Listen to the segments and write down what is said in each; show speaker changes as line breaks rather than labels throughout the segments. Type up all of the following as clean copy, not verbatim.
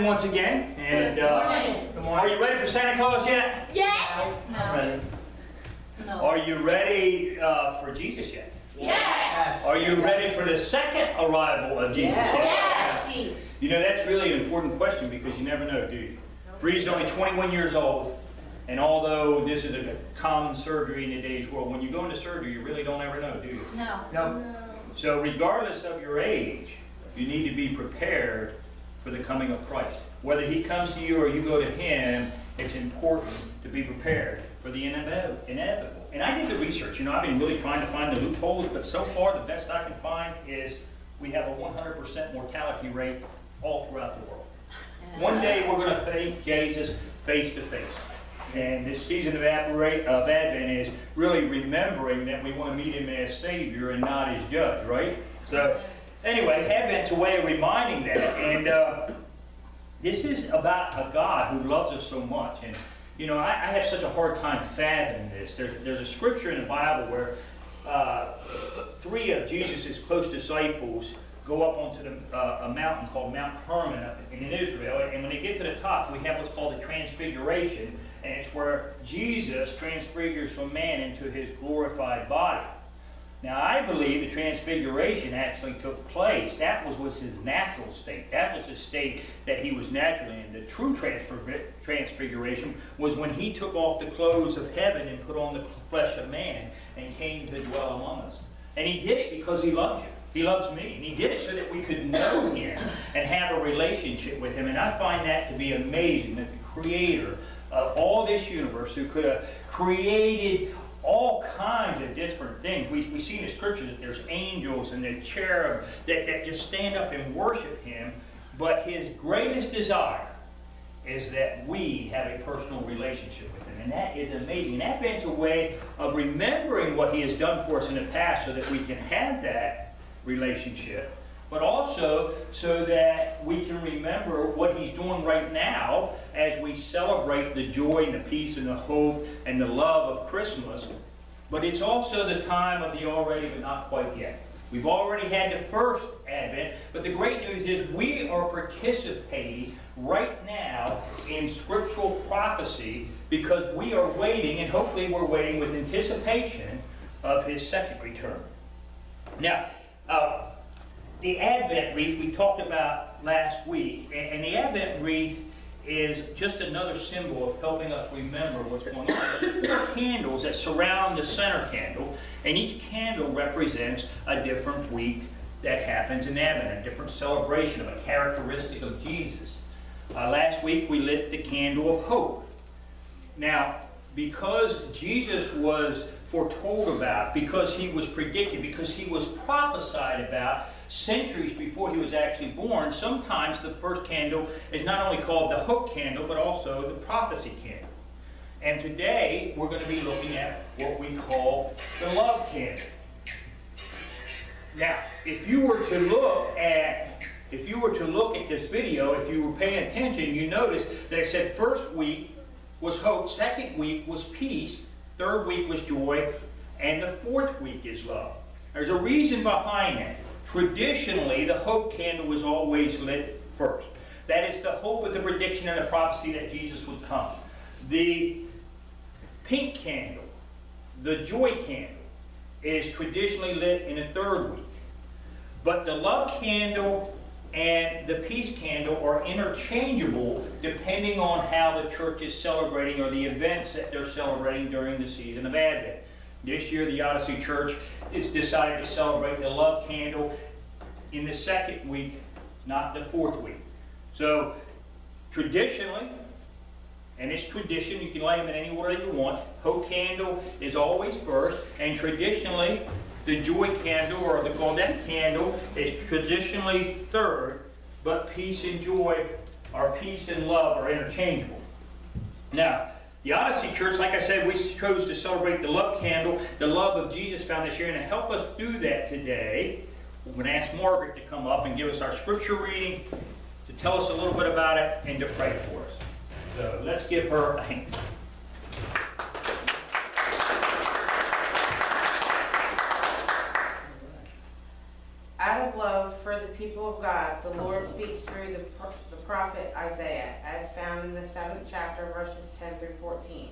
Once again, and are you ready for Santa Claus yet?
Yes.
No.
No.
Are you ready for Jesus yet?
Yes.
Are you ready for the second arrival of Jesus yet?
Yes.
You know, that's really an important question because you never know, do you? Bree's only 21 years old, and although this is a common surgery in today's world, when you go into surgery, you really don't ever know, do you?
No.
So regardless of your age, you need to be prepared for the coming of Christ. Whether he comes to you or you go to him, it's important to be prepared for the inevitable. And I did the research. You know, I've been really trying to find the loopholes, but so far the best I can find is we have a 100% mortality rate all throughout the world. One day we're going to face Jesus face to face. And this season of Advent is really remembering that we want to meet him as Savior and not as Judge, right? So anyway, Advent's a way of reminding that. And this is about a God who loves us so much. And, you know, I have such a hard time fathoming this. There's a scripture in the Bible where three of Jesus' close disciples go up onto a mountain called Mount Hermon in Israel. And when they get to the top, we have what's called the Transfiguration. And it's where Jesus transfigures from man into his glorified body. Now, I believe the transfiguration actually took place. That was his natural state. That was the state that he was naturally in. The true transfiguration was when he took off the clothes of heaven and put on the flesh of man and came to dwell among us. And he did it because he loves you. He loves me. And he did it so that we could know him and have a relationship with him. And I find that to be amazing, that the creator of all this universe, who could have created all kinds of different things. We see in the scriptures that there's angels and the cherub that just stand up and worship him. But his greatest desire is that we have a personal relationship with him. And that is amazing. And Advent's a way of remembering what he has done for us in the past so that we can have that relationship, but also so that we can remember what he's doing right now as we celebrate the joy and the peace and the hope and the love of Christmas. But it's also the time of the already but not quite yet. We've already had the first Advent, but the great news is we are participating right now in scriptural prophecy because we are waiting, and hopefully we're waiting with anticipation of his second return. Now, the Advent wreath we talked about last week, and the Advent wreath is just another symbol of helping us remember what's going on. There's 4 candles that surround the center candle, and each candle represents a different week that happens in Advent, a different celebration of a characteristic of Jesus. Last week we lit the candle of hope. Now, because Jesus was foretold about, because he was predicted, because he was prophesied about centuries before he was actually born, sometimes the first candle is not only called the hope candle, but also the prophecy candle. And today we're going to be looking at what we call the love candle. Now, if you were to look at this video, if you were paying attention, you notice that it said first week was hope, second week was peace, third week was joy, and the fourth week is love. There's a reason behind that. Traditionally, the hope candle was always lit first. That is the hope of the prediction and the prophecy that Jesus would come. The pink candle, the joy candle, is traditionally lit in the third week. But the love candle and the peace candle are interchangeable depending on how the church is celebrating or the events that they're celebrating during the season of Advent. This year, the Odyssey Church has decided to celebrate the love candle in the second week, not the fourth week. So, traditionally, and it's tradition, you can light them in any order you want, hope candle is always first, and traditionally, the joy candle, or the Gaudete candle, is traditionally third, but peace and joy, or peace and love, are interchangeable. Now, the Odyssey Church, like I said, we chose to celebrate the love candle, the love of Jesus found this year, and to help us do that today, we're going to ask Margaret to come up and give us our scripture reading, to tell us a little bit about it, and to pray for us. So let's give her a hand.
Out of love for the people of God, the Lord speaks through the prophet Isaiah, as found in the 7th chapter, verses 10 through 14.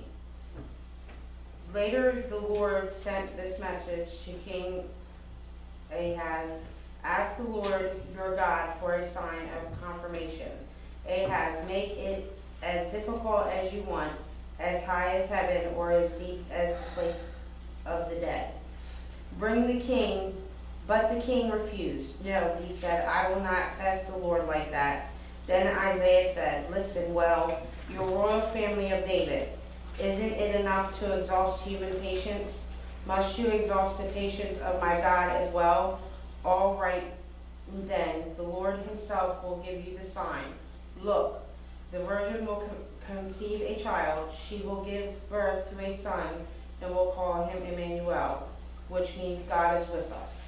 Later, the Lord sent this message to King Ahaz. Ask the Lord your God for a sign of confirmation. Ahaz, make it as difficult as you want, as high as heaven or as deep as the place of the dead. Bring the king. But the king refused. No, he said, I will not test the Lord like that. Then Isaiah said, listen well, your royal family of David. Isn't it enough to exhaust human patience? Must you exhaust the patience of my God as well? All right, then, the Lord himself will give you the sign. Look, the virgin will conceive a child. She will give birth to a son and will call him Emmanuel, which means God is with us.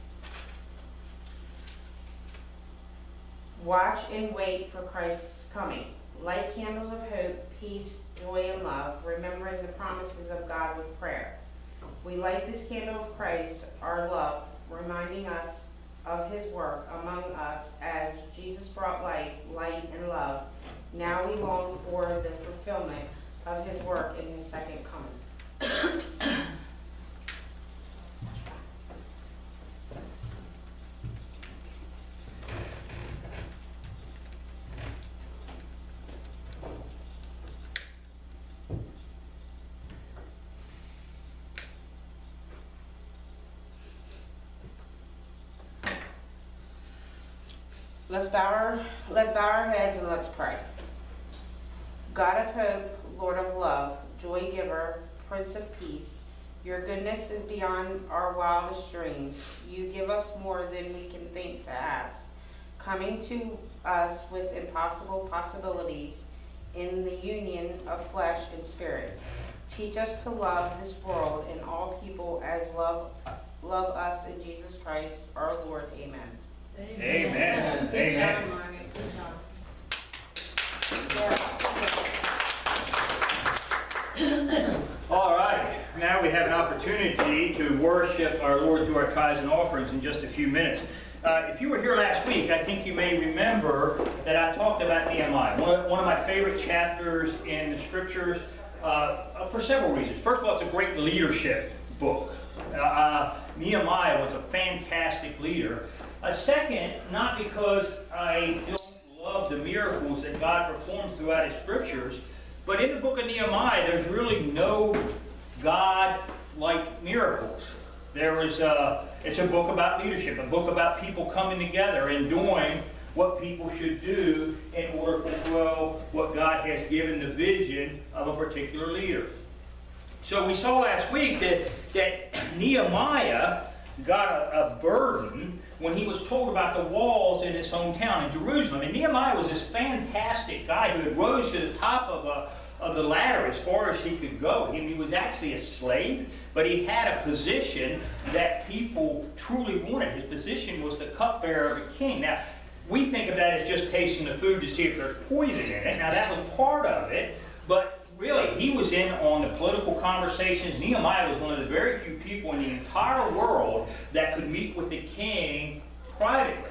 Watch and wait for Christ's coming. Light candles of hope, peace, joy, and love, remembering the promises of God with prayer. We light this candle of Christ, our love, reminding us of his work among us as Jesus brought life, light, and love. Now we long for the fulfillment of his work in his second coming. Let's bow our heads and let's pray. God of hope, Lord of love, joy giver, Prince of peace, your goodness is beyond our wildest dreams. You give us more than we can think to ask, coming to us with impossible possibilities in the union of flesh and spirit. Teach us to love this world and all people as love us in Jesus Christ, our Lord. Amen.
Amen.
Good
Amen.
job, Margaret. Good job.
All right, now we have an opportunity to worship our Lord through our tithes and offerings in just a few minutes. If you were here last week, I think you may remember that I talked about Nehemiah, one of my favorite chapters in the scriptures for several reasons. First of all, it's a great leadership book. Nehemiah was a fantastic leader. Second, not because I don't love the miracles that God performs throughout his scriptures, but in the book of Nehemiah, there's really no God-like miracles. It's a book about leadership, a book about people coming together and doing what people should do in order to fulfill what God has given the vision of a particular leader. So we saw last week that Nehemiah got a burden when he was told about the walls in his hometown in Jerusalem. And Nehemiah was this fantastic guy who had rose to the top of the ladder as far as he could go. He was actually a slave, but he had a position that people truly wanted. His position was the cupbearer of a king. Now, we think of that as just tasting the food to see if there's poison in it. Now, that was part of it, but really, he was in on the political conversations. Nehemiah was one of the very few people in the entire world that could meet with the king privately.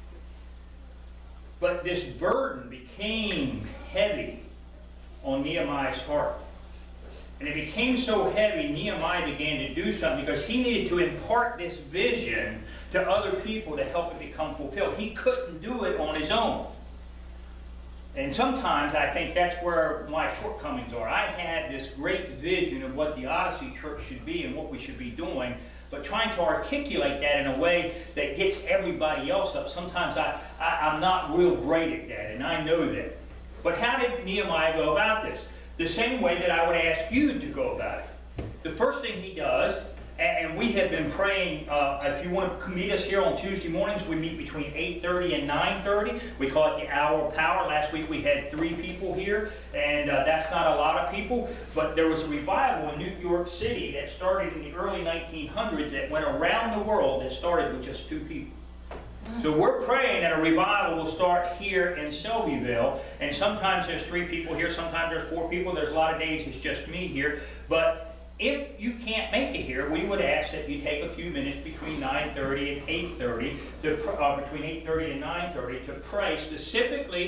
But this burden became heavy on Nehemiah's heart. And it became so heavy, Nehemiah began to do something because he needed to impart this vision to other people to help it become fulfilled. He couldn't do it on his own. And sometimes I think that's where my shortcomings are. I had this great vision of what the Odyssey Church should be and what we should be doing, but trying to articulate that in a way that gets everybody else up. Sometimes I'm not real great at that, and I know that. But how did Nehemiah go about this? The same way that I would ask you to go about it. The first thing he does, and we have been praying, if you want to meet us here on Tuesday mornings, we meet between 8:30 and 9:30. We call it the Hour of Power. Last week we had 3 people here, and that's not a lot of people, but there was a revival in New York City that started in the early 1900s that went around the world that started with just 2 people. So we're praying that a revival will start here in Selbyville, and sometimes there's 3 people here, sometimes there's 4 people, there's a lot of days it's just me here, but if you can't make it here, we would ask that you take a few minutes between 9:30 and 8:30, between 8:30 and 9:30 to pray specifically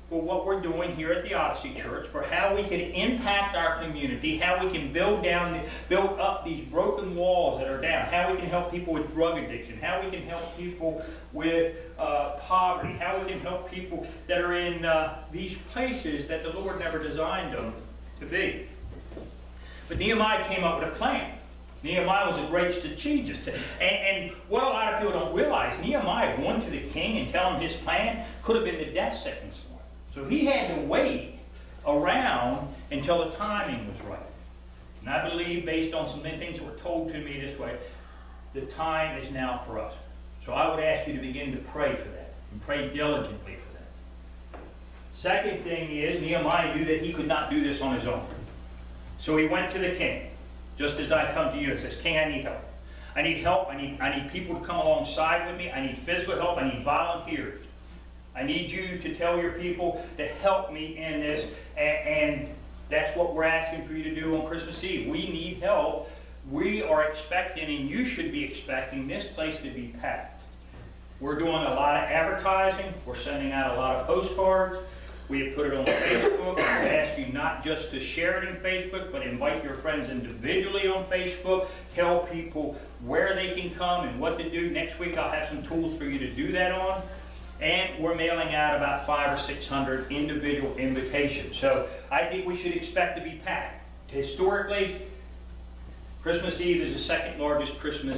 for what we're doing here at the Odyssey Church, for how we can impact our community, how we can build up these broken walls that are down, how we can help people with drug addiction, how we can help people with poverty, how we can help people that are in these places that the Lord never designed them to be. But Nehemiah came up with a plan. Nehemiah was a great strategist. And what a lot of people don't realize, Nehemiah going to the king and telling him his plan could have been the death sentence for him. So he had to wait around until the timing was right. And I believe, based on some things that were told to me this way, the time is now for us. So I would ask you to begin to pray for that, and pray diligently for that. Second thing is, Nehemiah knew that he could not do this on his own. So he went to the king. Just as I come to you and says, King, I need help. I need help. I need people to come alongside with me. I need physical help. I need volunteers. I need you to tell your people to help me in this. And that's what we're asking for you to do on Christmas Eve. We need help. We are expecting, and you should be expecting, this place to be packed. We're doing a lot of advertising. We're sending out a lot of postcards. We have put it on Facebook. We ask you not just to share it in Facebook, but invite your friends individually on Facebook. Tell people where they can come and what to do. Next week I'll have some tools for you to do that on. And we're mailing out about 500 or 600 individual invitations. So I think we should expect to be packed. Historically, Christmas Eve is the second largest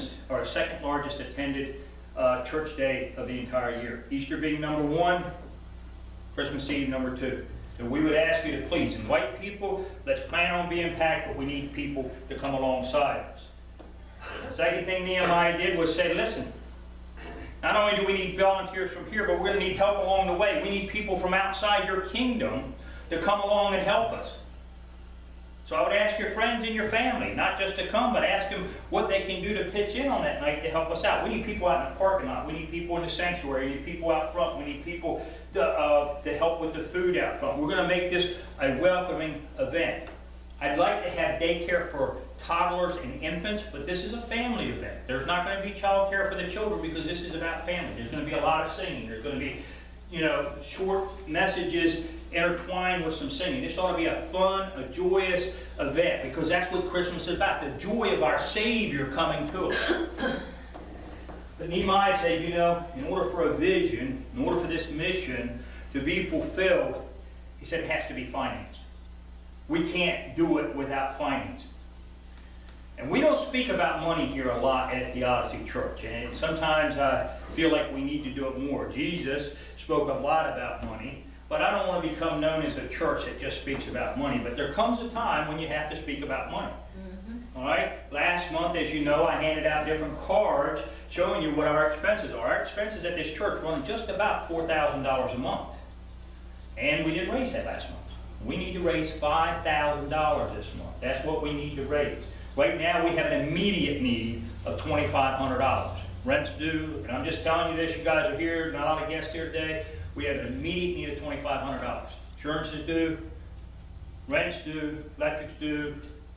attended church day of the entire year. Easter being number 1. Christmas Eve, number 2. So we would ask you to please invite people. Let's plan on being packed, but we need people to come alongside us. The second thing Nehemiah did was say, listen, not only do we need volunteers from here, but we're going to need help along the way. We need people from outside your kingdom to come along and help us. So I would ask your friends and your family, not just to come, but ask them what they can do to pitch in on that night to help us out. We need people out in the parking lot. We need people in the sanctuary. We need people out front. We need people to help with the food out front. We're going to make this a welcoming event. I'd like to have daycare for toddlers and infants, but this is a family event. There's not going to be child care for the children because this is about family. There's going to be a lot of singing. There's going to be, short messages intertwined with some singing. This ought to be a fun, a joyous event because that's what Christmas is about, the joy of our Savior coming to us. But Nehemiah said, in order for a vision, in order for this mission to be fulfilled, he said it has to be financed. We can't do it without finance. And we don't speak about money here a lot at the Odyssey Church. And sometimes I feel like we need to do it more. Jesus spoke a lot about money. But I don't want to become known as a church that just speaks about money. But there comes a time when you have to speak about money. Mm-hmm. All right? Last month, as you know, I handed out different cards showing you what our expenses are. Our expenses at this church run just about $4,000 a month. And we didn't raise that last month. We need to raise $5,000 this month. That's what we need to raise. Right now, we have an immediate need of $2,500. Rent's due. And I'm just telling you this. You guys are here. Not a lot of guests here today. We have an immediate need of $2,500. Insurance is due, rent's due, electric's due.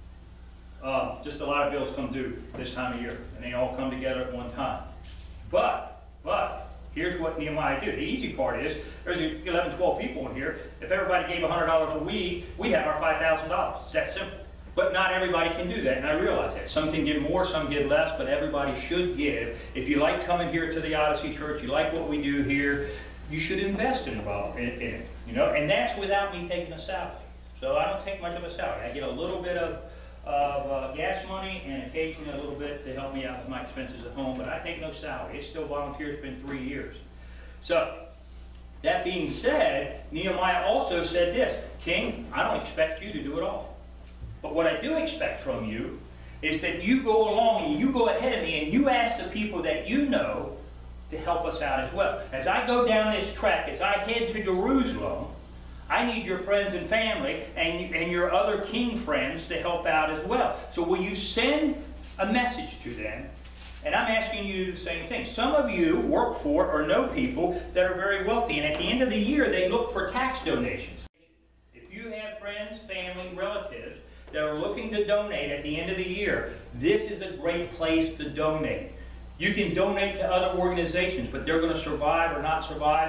Just a lot of bills come due this time of year, and they all come together at one time. But here's what Nehemiah did. The easy part is there's 11, 12 people in here. If everybody gave $100 a week, we have our $5,000. It's that simple. But not everybody can do that, and I realize that. Some can give more, some give less, but everybody should give. If you like coming here to the Odyssey Church, you like what we do here, you should invest in it, and that's without me taking a salary. So I don't take much of a salary. I get a little bit of gas money and occasionally a little bit to help me out with my expenses at home, but I take no salary. It's still volunteer. It's been 3 years. So that being said, Nehemiah also said this, King, I don't expect you to do it all. But what I do expect from you is that you go along and you go ahead of me and you ask the people that you know to help us out as well. As I go down this track, as I head to Jerusalem, I need your friends and family and your other king friends to help out as well. So will you send a message to them? And I'm asking you to do the same thing. Some of you work for or know people that are very wealthy, and at the end of the year, they look for tax donations. If you have friends, family, relatives that are looking to donate at the end of the year, this is a great place to donate. You can donate to other organizations, but they're going to survive or not survive.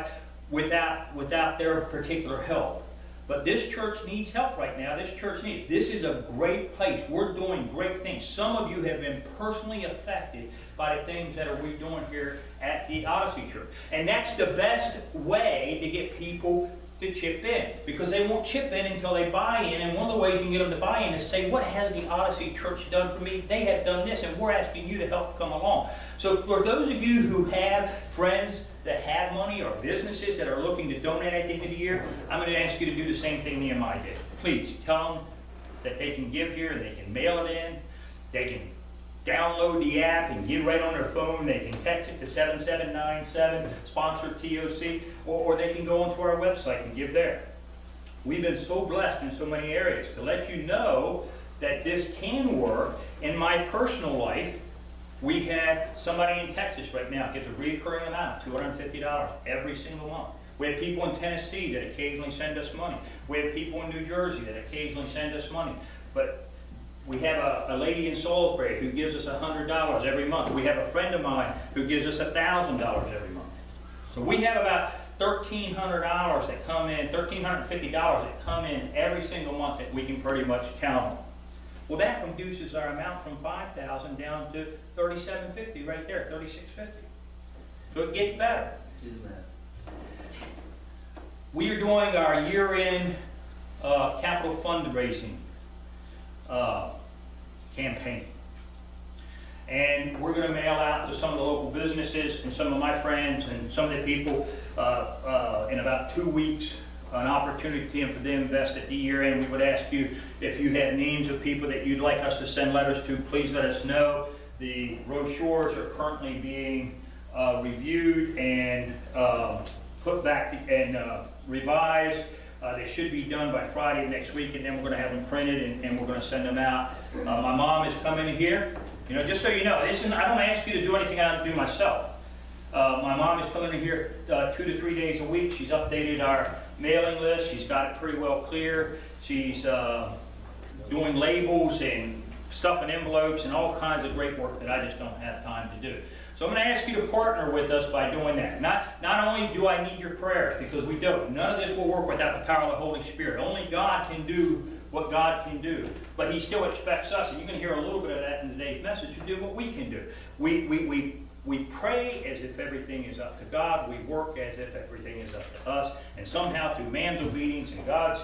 without their particular help. But this church needs help right now. This is a great place. We're doing great things. Some of you have been personally affected by the things that we're doing here at the Odyssey Church. And that's the best way to get people to chip in, because they won't chip in until they buy in. And one of the ways you can get them to buy in is say, what has the Odyssey Church done for me? They have done this, and we're asking you to help come along. So for those of you who have friends that have money or businesses that are looking to donate at the end of the year, I'm going to ask you to do the same thing Nehemiah did. Please tell them that they can give here and they can mail it in. They can download the app and give right on their phone. They can text it to 7797, sponsored TOC, or they can go onto our website and give there. We've been so blessed in so many areas. To let you know that this can work, in my personal life, we have somebody in Texas right now gives a recurring amount, $250 every single month. We have people in Tennessee that occasionally send us money. We have people in New Jersey that occasionally send us money. But we have a lady in Salisbury who gives us $100 every month. We have a friend of mine who gives us $1,000 every month. So we have about $1,300 that come in, $1,350 that come in every single month that we can pretty much count on. Well, that reduces our amount from $5,000 down to $3,750 right there, $3,650. So it gets better. We are doing our year-end capital fundraising campaign. And we're going to mail out to some of the local businesses and some of my friends and some of the people in about 2 weeks an opportunity for them to invest at the year end. We would ask you if you have names of people that you'd like us to send letters to, please let us know. The brochures are currently being reviewed and put back and revised. They should be done by Friday of next week, and then we're going to have them printed and we're going to send them out. My mom is coming here. You know, just so you know, I don't ask you to do anything I don't do myself. My mom is coming in here 2 to 3 days a week. She's updated our mailing list. She's got it pretty well clear. She's doing labels and stuffing envelopes and all kinds of great work that I just don't have time to do. So I'm going to ask you to partner with us by doing that. Not only do I need your prayers, because we don't. None of this will work without the power of the Holy Spirit. Only God can do what God can do. But He still expects us, and you're going to hear a little bit of that in today's message, to do what we can do. We pray as if everything is up to God. We work as if everything is up to us. And somehow through man's obedience and God's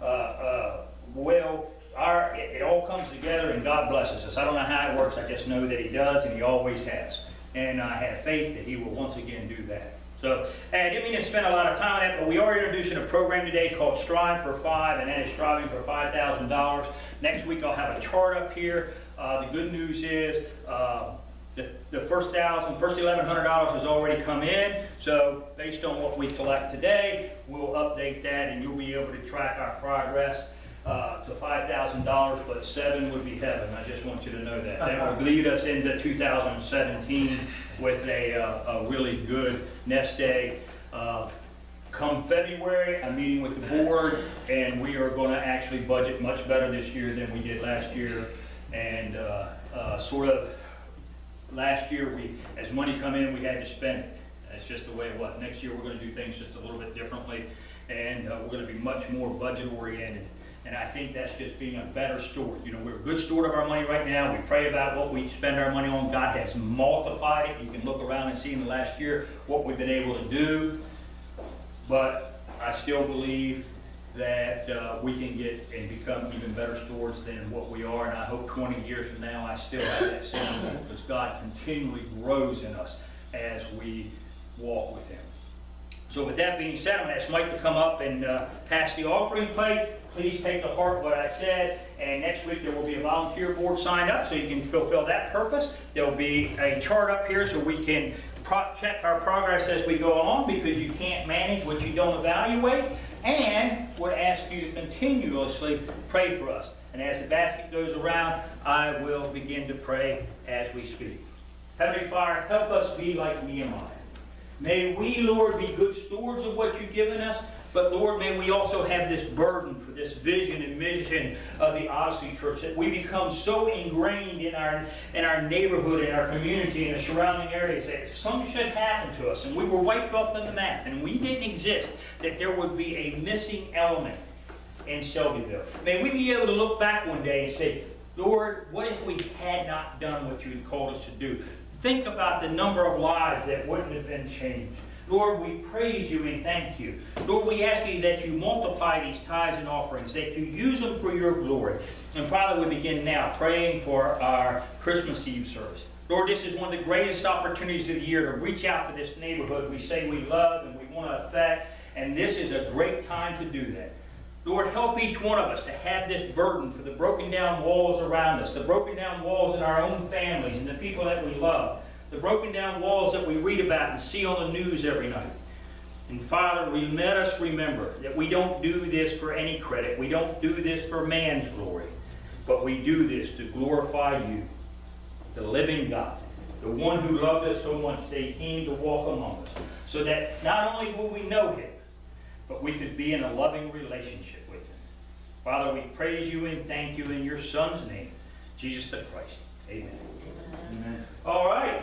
will, it all comes together and God blesses us. I don't know how it works. I just know that He does, and He always has. And I have faith that He will once again do that. So, I didn't mean to spend a lot of time on that, but we are introducing a program today called Strive for $5, and that is striving for $5,000. Next week I'll have a chart up here. The good news is the first $1,100 has already come in. So based on what we collect today, we'll update that, and you'll be able to track our progress to $5,000, but 7 would be heaven. I just want you to know that. That would lead us into 2017 with a really good nest egg. Come February, I'm meeting with the board, and we are going to actually budget much better this year than we did last year. And sort of last year, as money come in, we had to spend it. That's just the way it was. Next year, we're going to do things just a little bit differently, and we're going to be much more budget oriented. And I think that's just being a better steward. You know, we're a good steward of our money right now. We pray about what we spend our money on. God has multiplied it. You can look around and see in the last year what we've been able to do. But I still believe that we can get and become even better stewards than what we are. And I hope 20 years from now I still have that same hope, because God continually grows in us as we walk with Him. So with that being said, I'm going to ask Mike to come up and pass the offering plate. Please take to heart what I said, and next week there will be a volunteer board signed up so you can fulfill that purpose. There will be a chart up here so we can check our progress as we go along, because you can't manage what you don't evaluate, and would ask you to continuously pray for us. And as the basket goes around, I will begin to pray as we speak. Heavenly Father, help us be like Nehemiah. May we, Lord, be good stewards of what you've given us, But Lord, may we also have this burden for this vision and mission of the Odyssey Church, that we become so ingrained in our neighborhood, in our community, in the surrounding areas, that if something should happen to us and we were wiped off on the map and we didn't exist, that there would be a missing element in Shelbyville. May we be able to look back one day and say, Lord, what if we had not done what you had called us to do? Think about the number of lives that wouldn't have been changed. Lord, we praise you and thank you. Lord, we ask you that you multiply these tithes and offerings, that you use them for your glory. And Father, we begin now praying for our Christmas Eve service. Lord, this is one of the greatest opportunities of the year to reach out to this neighborhood we say we love and we want to affect, and this is a great time to do that. Lord, help each one of us to have this burden for the broken down walls around us, the broken down walls in our own families and the people that we love, the broken down walls that we read about and see on the news every night. And Father, let us remember that we don't do this for any credit. We don't do this for man's glory, but we do this to glorify you, the living God, the one who loved us so much that he came to walk among us, so that not only will we know him, but we could be in a loving relationship with him. Father, we praise you and thank you in your Son's name, Jesus the Christ. Amen.
Amen.
All right.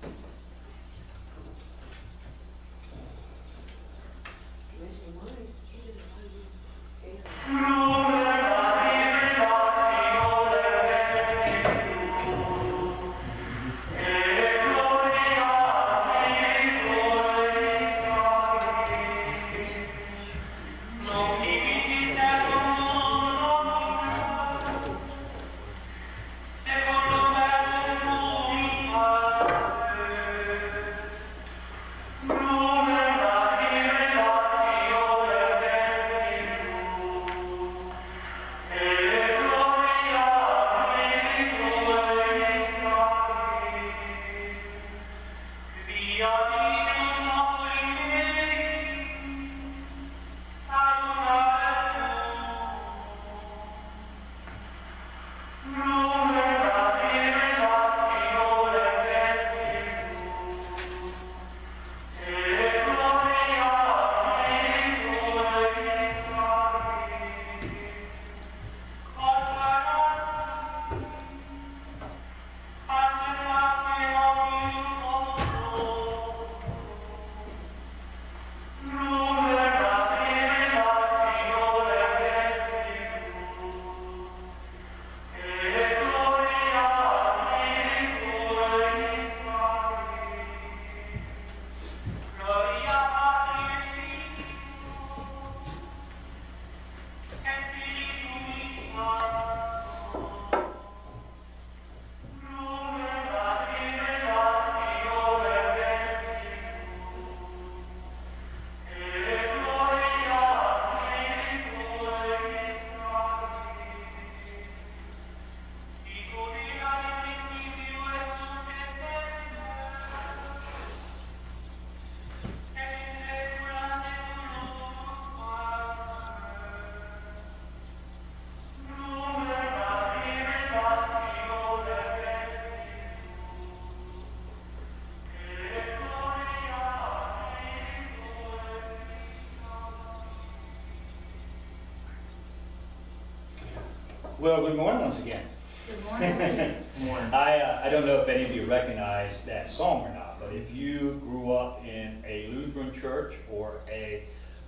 Well, good morning once again.
Good morning.
Good morning. I don't know if any of you recognize that song or not, but if you grew up in a Lutheran church or a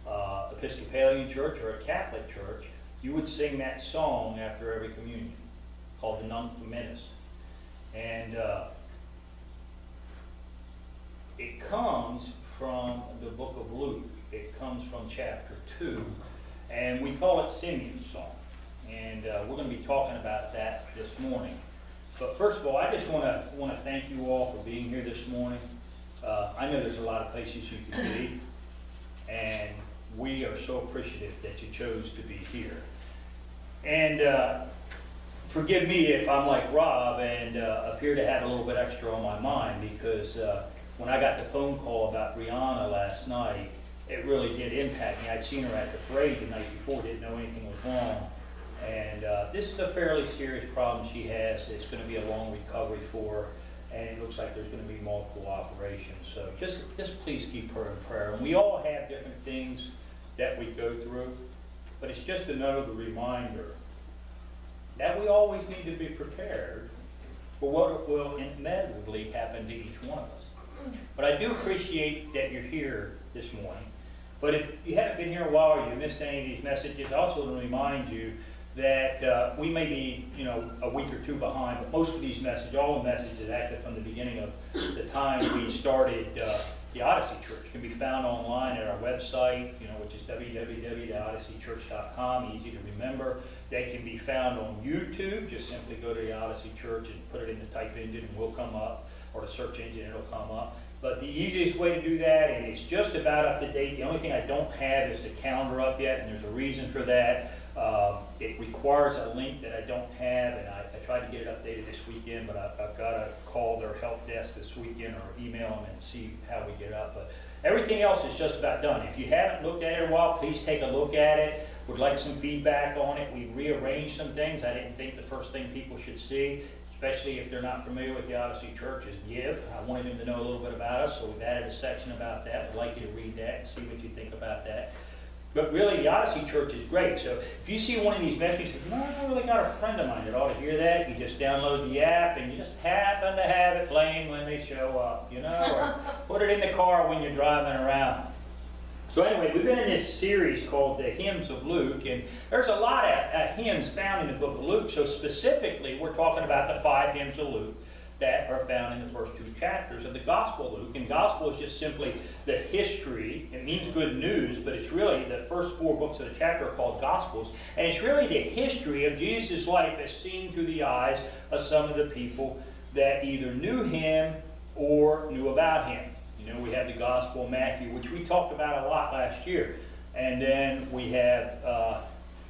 Episcopalian church or a Catholic church, you would sing that song after every communion, called the Nunc Dimittis. And it comes from the book of Luke. It comes from chapter 2, and we call it Simeon's song. And we're going to be talking about that this morning. But first of all, I just want to thank you all for being here this morning. I know there's a lot of places you can be, and we are so appreciative that you chose to be here. And forgive me if I'm like Rob and appear to have a little bit extra on my mind, because when I got the phone call about Brianna last night, it really did impact me. I'd seen her at the parade the night before, didn't know anything was wrong. And this is a fairly serious problem she has. It's going to be a long recovery for her, and it looks like there's going to be multiple operations. So just please keep her in prayer. And we all have different things that we go through, but it's just another reminder that we always need to be prepared for what will inevitably happen to each one of us. But I do appreciate that you're here this morning. But if you haven't been here a while or you missed any of these messages, I also want to remind you that we may be, a week or two behind, but most of these messages, all the messages actually from the beginning of the time we started the Odyssey Church can be found online at our website, which is www.odysseychurch.com, easy to remember. They can be found on YouTube. Just simply go to the Odyssey Church and put it in the type engine and we'll come up, or the search engine, it'll come up. But the easiest way to do that, and it's just about up to date, the only thing I don't have is the calendar up yet, and there's a reason for that. It requires a link that I don't have, and I tried to get it updated this weekend, but I've got to call their help desk this weekend or email them and see how we get up. But everything else is just about done. If you haven't looked at it in a while, please take a look at it. Would like some feedback on it. We rearranged some things. I didn't think the first thing people should see, especially if they're not familiar with the Odyssey Church, is give. I wanted them to know a little bit about us, so we've added a section about that. We'd like you to read that and see what you think about that. But really, the Odyssey Church is great. So if you see one of these messages, I really got a friend of mine that ought to hear that. You just download the app and you just happen to have it playing when they show up, or put it in the car when you're driving around. So anyway, we've been in this series called the Hymns of Luke, and there's a lot of hymns found in the book of Luke. So specifically, we're talking about the 5 hymns of Luke that are found in the first 2 chapters of the Gospel of Luke. And Gospel is just simply the history. It means good news, but it's really the first 4 books of the chapter are called Gospels. And it's really the history of Jesus' life as seen through the eyes of some of the people that either knew him or knew about him. We have the Gospel of Matthew, which we talked about a lot last year. And then we have the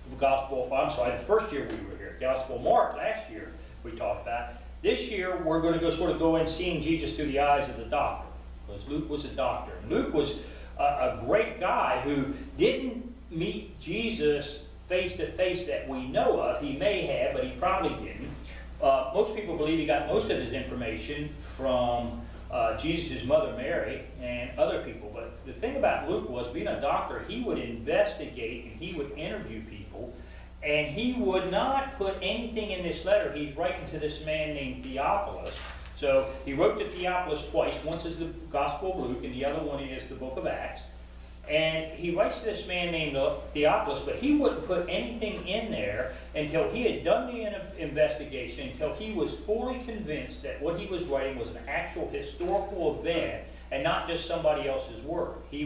first year we were here, Gospel of Mark last year we talked about. This year we're going to sort of go in seeing Jesus through the eyes of the doctor, because Luke was a doctor. And Luke was a great guy who didn't meet Jesus face to face that we know of. He may have, but he probably didn't. Most people believe he got most of his information from Jesus' mother Mary and other people. But the thing about Luke was, being a doctor, he would investigate and he would interview people, and he would not put anything in this letter he's writing to this man named Theophilus. So he wrote to Theophilus twice. Once is the Gospel of Luke and the other one is the book of Acts. And he writes to this man named Theophilus, but he wouldn't put anything in there until he had done the investigation, until he was fully convinced that what he was writing was an actual historical event and not just somebody else's work. He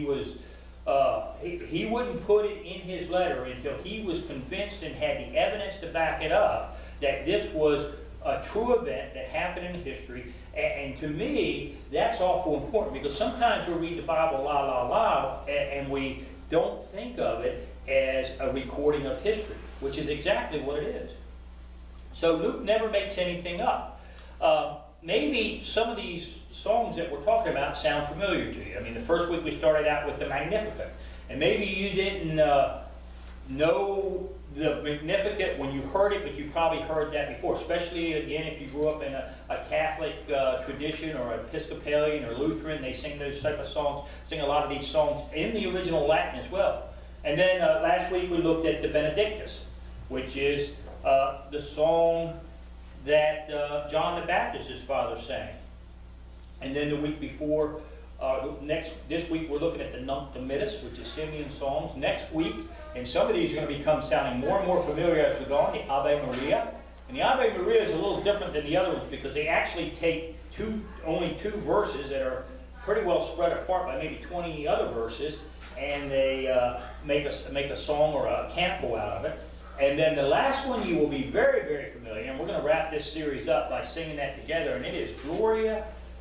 wouldn't put it in his letter until he was convinced and had the evidence to back it up that this was a true event that happened in history. And to me, that's awful important, because sometimes we read the Bible and we don't think of it as a recording of history, which is exactly what it is. So Luke never makes anything up. Maybe some of these songs that we're talking about sound familiar to you. I mean, the first week we started out with the Magnificat, and maybe you didn't know the Magnificat when you heard it, but you probably heard that before, especially, again, if you grew up in a Catholic tradition or Episcopalian or Lutheran. They sing those type of songs, sing a lot of these songs in the original Latin as well. And then last week we looked at the Benedictus, which is the song that John the Baptist's father sang. And then the week before, this week we're looking at the Nunc Dimittis, which is Simeon's songs. Next week, and some of these are going to become sounding more and more familiar as we go on, the Ave Maria. And the Ave Maria is a little different than the other ones, because they actually take only two verses that are pretty well spread apart by maybe 20 other verses, and they make a song or a canticle out of it. And then the last one you will be very, very familiar, and we're going to wrap this series up by singing that together, and it is Glorias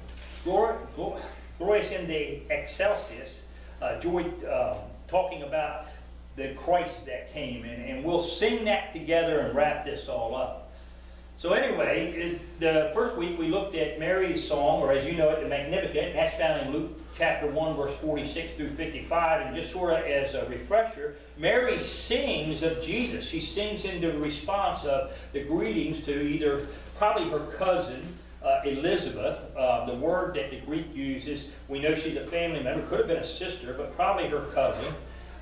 in de Excelsis, joy, talking about the Christ that came, and we'll sing that together and wrap this all up. So anyway, the first week we looked at Mary's song, or as you know it, the Magnificat. That's found in Luke chapter 1, verse 46 through 55, and just sort of as a refresher, Mary sings of Jesus. She sings in the response of the greetings to either probably her cousin, Elizabeth. The word that the Greek uses, we know she's a family member, could have been a sister, but probably her cousin.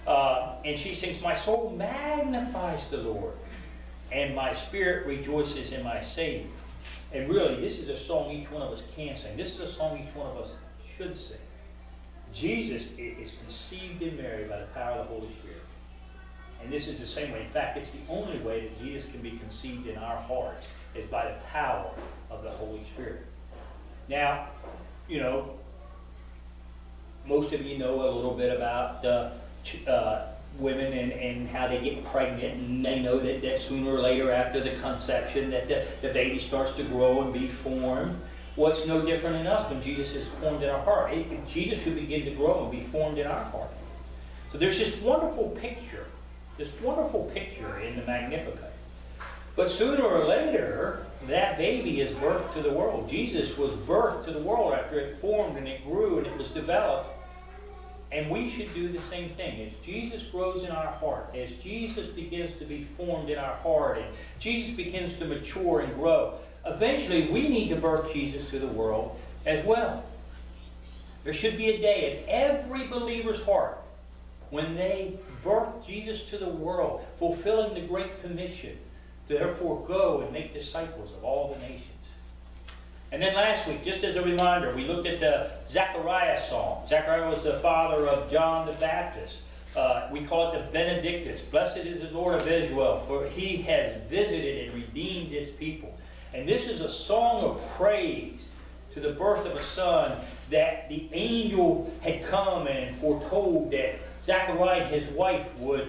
And she sings, "My soul magnifies the Lord, and my spirit rejoices in my Savior." And really, this is a song each one of us can sing. This is a song each one of us should sing. Jesus is conceived in Mary by the power of the Holy Spirit. And this is the same way. In fact, it's the only way that Jesus can be conceived in our hearts is by the power of the Holy Spirit. Now, you know, most of you know a little bit about women and how they get pregnant, and they know that sooner or later after the conception that the baby starts to grow and be formed. Well, it's no different in us when Jesus is formed in our heart. Jesus should begin to grow and be formed in our heart. So there's this wonderful picture in the Magnificat. But sooner or later, that baby is birthed to the world. Jesus was birthed to the world after it formed and it grew and it was developed. And we should do the same thing. As Jesus grows in our heart, as Jesus begins to be formed in our heart, and Jesus begins to mature and grow, eventually we need to birth Jesus to the world as well. There should be a day in every believer's heart when they birth Jesus to the world, fulfilling the Great Commission, to therefore go and make disciples of all the nations. And then last week, just as a reminder, we looked at the Zechariah song. Zechariah was the father of John the Baptist. We call it the Benedictus. Blessed is the Lord of Israel, for he has visited and redeemed his people. And this is a song of praise to the birth of a son that the angel had come and foretold that Zechariah and his wife would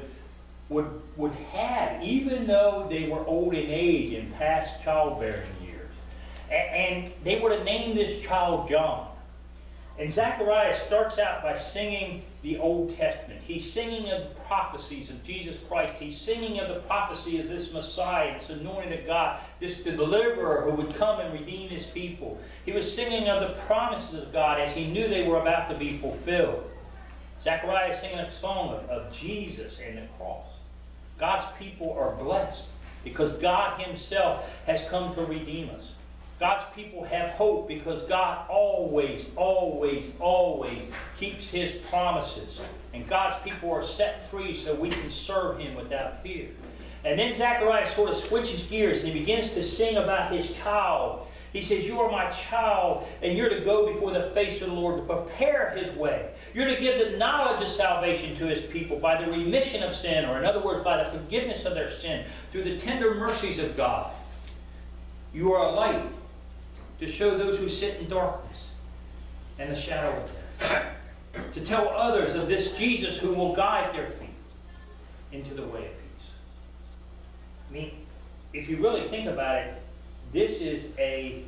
have, even though they were old in age and past childbearing years. And they were to name this child John. And Zechariah starts out by singing the Old Testament. He's singing of the prophecies of Jesus Christ. He's singing of the prophecy of this Messiah, this anointed of God, this deliverer who would come and redeem his people. He was singing of the promises of God as he knew they were about to be fulfilled. Zechariah is singing a song of Jesus and the cross. God's people are blessed because God himself has come to redeem us. God's people have hope because God always, always, always keeps his promises. And God's people are set free so we can serve him without fear. And then Zechariah sort of switches gears and he begins to sing about his child. He says, "You are my child, and you're to go before the face of the Lord to prepare his way. You're to give the knowledge of salvation to his people by the remission of sin," or in other words, by the forgiveness of their sin, through the tender mercies of God. "You are a light to show those who sit in darkness and the shadow of death, to tell others of this Jesus who will guide their feet into the way of peace." I mean, if you really think about it, this is a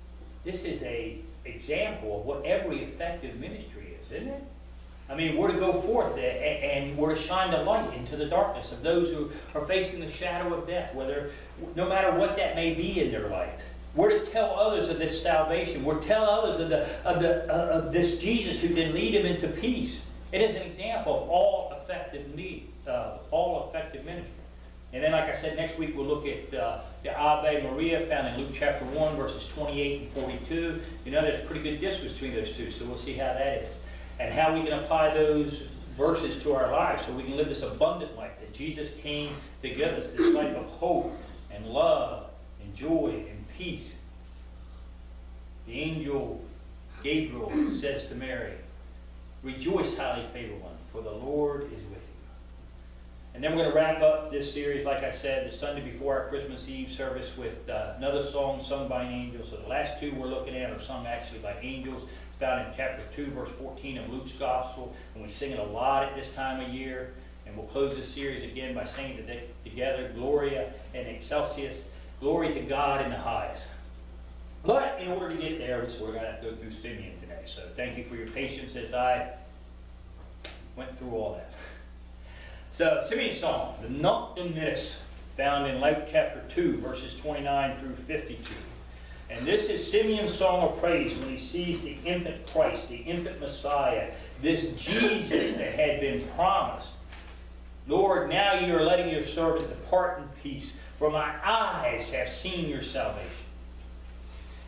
example of what every effective ministry is, isn't it? I mean, we're to go forth and we're to shine the light into the darkness of those who are facing the shadow of death, no matter what that may be in their life. We're to tell others of this salvation. We're to tell others of this Jesus who can lead them into peace. It is an example of all effective ministry. And then, like I said, next week we'll look at the Ave Maria found in Luke chapter 1, verses 28 and 42. You know, there's a pretty good distance between those two, so we'll see how that is. And how we can apply those verses to our lives so we can live this abundant life that Jesus came to give us, this life of hope and love and joy and peace. The angel Gabriel says to Mary, "Rejoice, highly favored one, for the Lord is with you." And then we're going to wrap up this series, like I said, the Sunday before our Christmas Eve service with another song sung by an angel. So the last two we're looking at are sung actually by angels. It's found in chapter 2, verse 14 of Luke's Gospel. And we sing it a lot at this time of year. And we'll close this series again by singing together, Gloria and Excelsis, glory to God in the highest. But in order to get there, we're going to have to go through Simeon today. So thank you for your patience as I went through all that. So, Simeon's song, the Nunc Dimittis, found in Luke chapter 2, verses 29 through 52. And this is Simeon's song of praise when he sees the infant Christ, the infant Messiah, this Jesus that had been promised. "Lord, now you are letting your servant depart in peace, for my eyes have seen your salvation."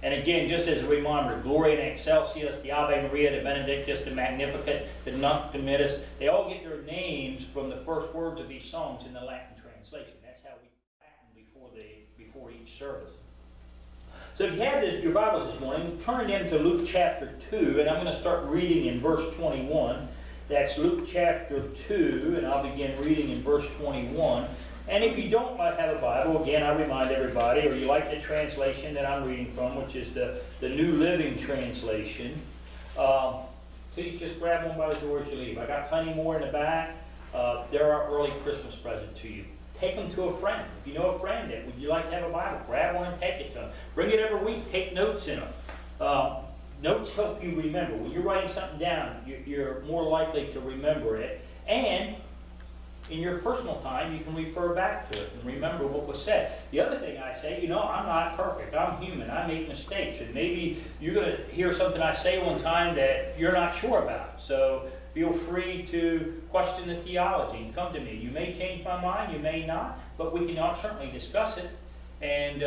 And again, just as a reminder, Gloria in Excelsis, the Ave Maria, the Benedictus, the Magnificat, the Nunc Dimittis, they all get their names from the first words of these songs in the Latin translation. That's how we Latin before each service. So if you have your Bibles this morning, turn them to Luke chapter 2, and I'm going to start reading in verse 21. That's Luke chapter 2, and I'll begin reading in verse 21. And if you don't have a Bible, again, I remind everybody, or you like the translation that I'm reading from, which is the New Living Translation, please just grab one by the door as you leave. I got plenty more in the back. They're our early Christmas present to you. Take them to a friend. If you know a friend that would you like to have a Bible, grab one and take it to them. Bring it every week. Take notes in them. Notes help you remember. When you're writing something down, you're more likely to remember it. And in your personal time, you can refer back to it and remember what was said. The other thing I say, I'm not perfect. I'm human. I make mistakes. And maybe you're going to hear something I say one time that you're not sure about. So feel free to question the theology and come to me. You may change my mind. You may not. But we can certainly discuss it. And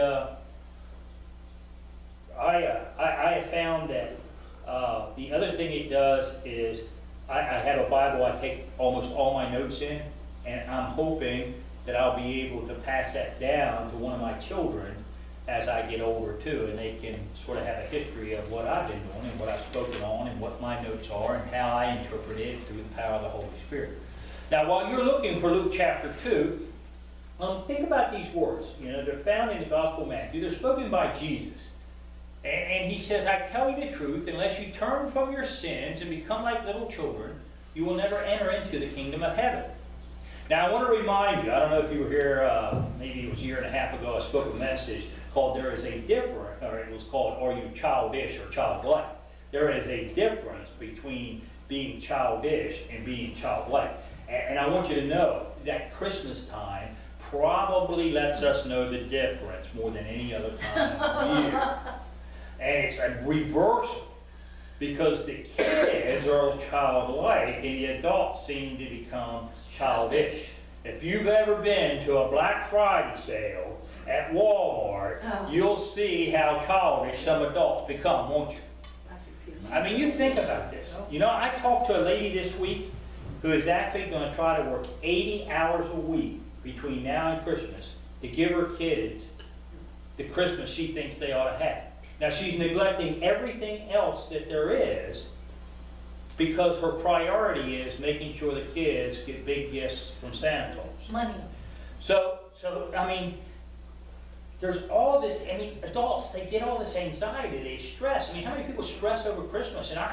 I have found that the other thing it does is I have a Bible I take almost all my notes in. And I'm hoping that I'll be able to pass that down to one of my children as I get older too, and they can sort of have a history of what I've been doing and what I've spoken on and what my notes are and how I interpret it through the power of the Holy Spirit. Now, while you're looking for Luke chapter 2, think about these words. They're found in the Gospel of Matthew. They're spoken by Jesus. And he says, I tell you the truth, unless you turn from your sins and become like little children, you will never enter into the kingdom of heaven. Now, I want to remind you, I don't know if you were here, maybe it was a year and a half ago, I spoke a message called There is a Difference, or it was called Are You Childish or Childlike? There is a difference between being childish and being childlike. And I want you to know that Christmas time probably lets us know the difference more than any other time of the year. And it's a reversal, because the kids are childlike and the adults seem to become childish. If you've ever been to a Black Friday sale at Walmart, you'll see how childish some adults become, won't you? I mean, you think about this. I talked to a lady this week who is actually going to try to work 80 hours a week between now and Christmas to give her kids the Christmas she thinks they ought to have. Now, she's neglecting everything else that there is because her priority is making sure the kids get big gifts from Santa Claus.
Money.
So I mean, there's all this, adults, they get all this anxiety, they stress. How many people stress over Christmas? And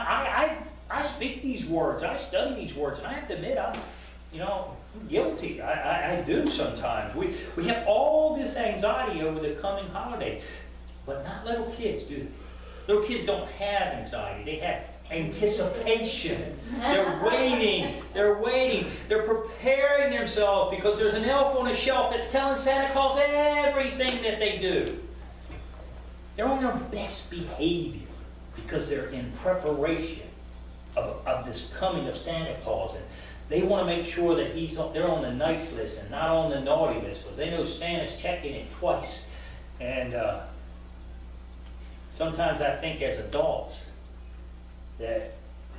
I speak these words, I study these words, and I have to admit, I'm guilty. I do sometimes. We have all this anxiety over the coming holiday. But not little kids, do they? Little kids don't have anxiety. They have anticipation. They're waiting. They're waiting. They're preparing themselves because there's an elf on a shelf that's telling Santa Claus everything that they do. They're on their best behavior because they're in preparation of this coming of Santa Claus. And they want to make sure that they're on the nice list and not on the naughty list, because they know Santa's checking it twice. And sometimes I think as adults that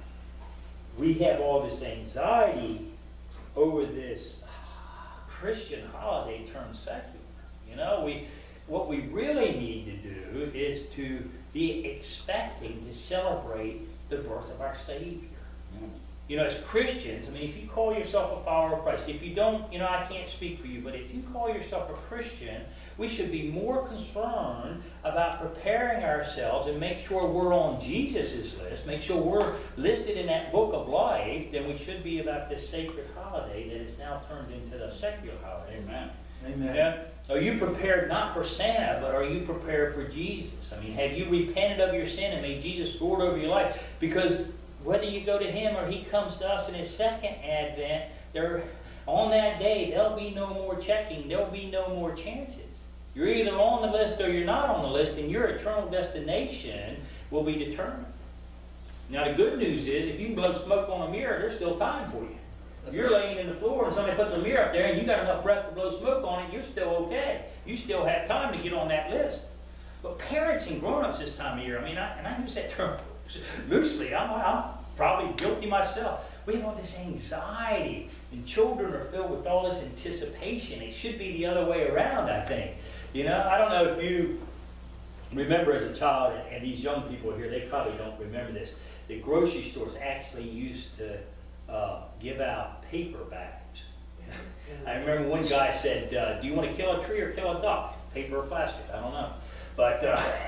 we have all this anxiety over this Christian holiday turned secular. What we really need to do is to be expecting to celebrate the birth of our Savior. As Christians, if you call yourself a follower of Christ, if you don't, I can't speak for you, but if you call yourself a Christian, we should be more concerned about preparing ourselves and make sure we're on Jesus' list, make sure we're listed in that book of life, than we should be about this sacred holiday that is now turned into the secular holiday. Amen.
Amen.
Yeah? Are you prepared not for Santa, but are you prepared for Jesus? Have you repented of your sin and made Jesus Lord over your life? Because whether you go to Him or He comes to us in His second advent, on that day, there'll be no more checking. There'll be no more chances. You're either on the list or you're not on the list, and your eternal destination will be determined. Now, the good news is, if you can blow smoke on a mirror, there's still time for you. If you're laying in the floor and somebody puts a mirror up there and you got enough breath to blow smoke on it, you're still okay. You still have time to get on that list. But parents and grown-ups this time of year, I mean, and I use that term loosely, I'm probably guilty myself. We have all this anxiety, and children are filled with all this anticipation. It should be the other way around, I think. You know, I don't know if you remember as a child, and these young people here, they probably don't remember this. The grocery stores actually used to give out paper bags. I remember one guy said, do you want to kill a tree or kill a duck? Paper or plastic? I don't know. But,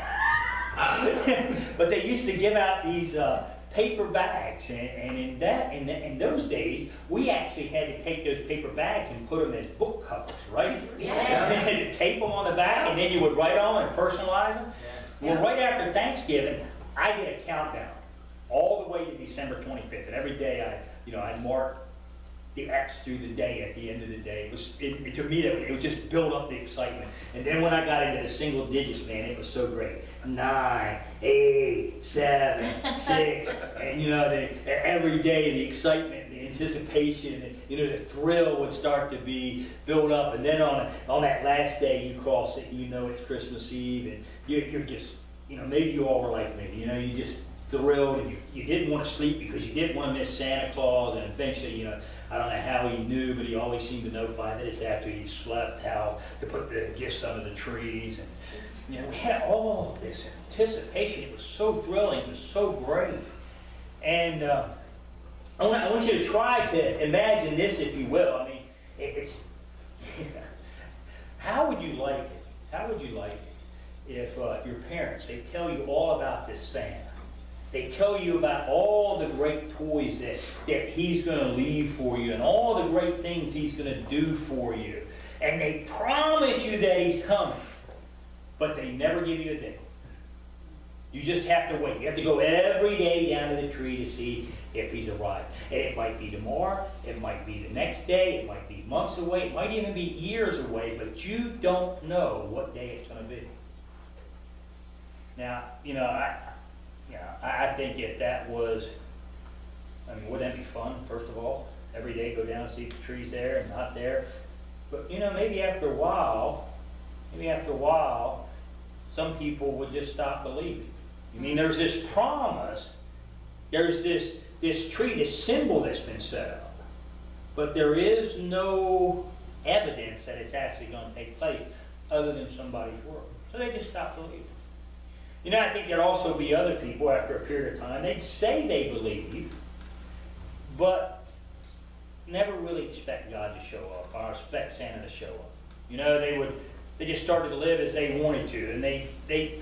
but they used to give out these paper bags, and in those days, we actually had to take those paper bags and put them as book covers, right?
Yeah.
And tape them on the back, and then you would write on them and personalize them.
Yeah.
Well, right after Thanksgiving, I did a countdown all the way to December 25th, and every day I marked the X through the day at the end of the day. To me, it would just build up the excitement. And then when I got into the single digits, man, it was so great. 9, 8, 7, 6, and every day the excitement, the anticipation, the thrill would start to be built up. And then on that last day, you cross it, it's Christmas Eve, and you're just, maybe you all were like me, you just thrilled, and you didn't want to sleep because you didn't want to miss Santa Claus, and eventually, I don't know how he knew, but he always seemed to know 5 minutes after he slept how to put the gifts under the trees. And we had all this anticipation. It was so thrilling. It was so great. And I want you to try to imagine this, if you will. I mean, it's how would you like it? How would you like it if your parents, they tell you all about this Santa? They tell you about all the great toys that he's going to leave for you and all the great things he's going to do for you. And they promise you that he's coming, but they never give you a date. You just have to wait. You have to go every day down to the tree to see if he's arrived. And it might be tomorrow, it might be the next day, it might be months away, it might even be years away, but you don't know what day it's going to be. Now, I think if that was, wouldn't that be fun, first of all? Every day go down and see if the tree's there and not there. But, maybe after a while, some people would just stop believing. There's this promise, there's this tree, this symbol that's been set up, but there is no evidence that it's actually going to take place other than somebody's word. So they just stop believing. I think there'd also be other people after a period of time, they'd say they believe, but never really expect God to show up or expect Santa to show up. They just started to live as they wanted to, and they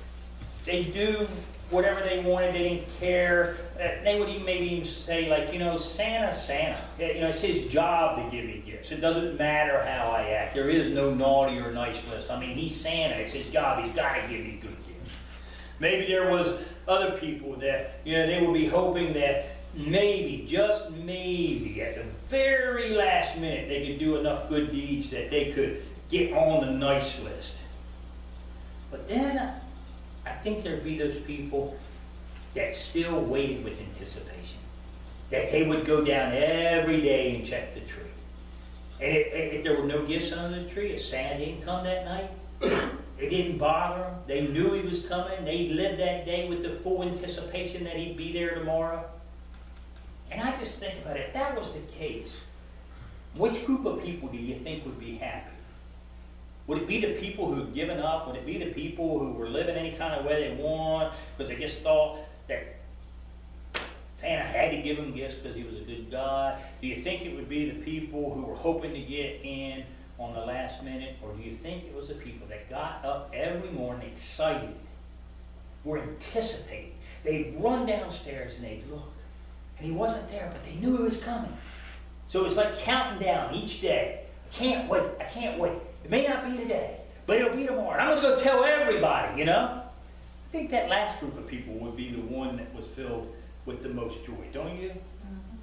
do whatever they wanted, they didn't care. They would maybe say, like, Santa. It's his job to give me gifts. It doesn't matter how I act. There is no naughty or nice list. He's Santa. It's his job. He's got to give me good gifts. Maybe there was other people that, they would be hoping that maybe, just maybe, at the very last minute, they could do enough good deeds that they could get on the nice list. But then, I think there'd be those people that still waited with anticipation. That they would go down every day and check the tree. And if there were no gifts under the tree, if Santa didn't come that night, it didn't bother them. They knew he was coming. They lived that day with the full anticipation that he'd be there tomorrow. And I just think about it, if that was the case, which group of people do you think would be happy? Would it be the people who'd given up? Would it be the people who were living any kind of way they want because they just thought that Santa had to give them gifts because he was a good God? Do you think it would be the people who were hoping to get in on the last minute, or do you think it was the people that got up every morning excited, were anticipating? They'd run downstairs and they'd look, and he wasn't there, but they knew he was coming. So it was like counting down each day. I can't wait, I can't wait. It may not be today, but it'll be tomorrow. And I'm going to go tell everybody, I think that last group of people would be the one that was filled with the most joy, don't you? Mm-hmm.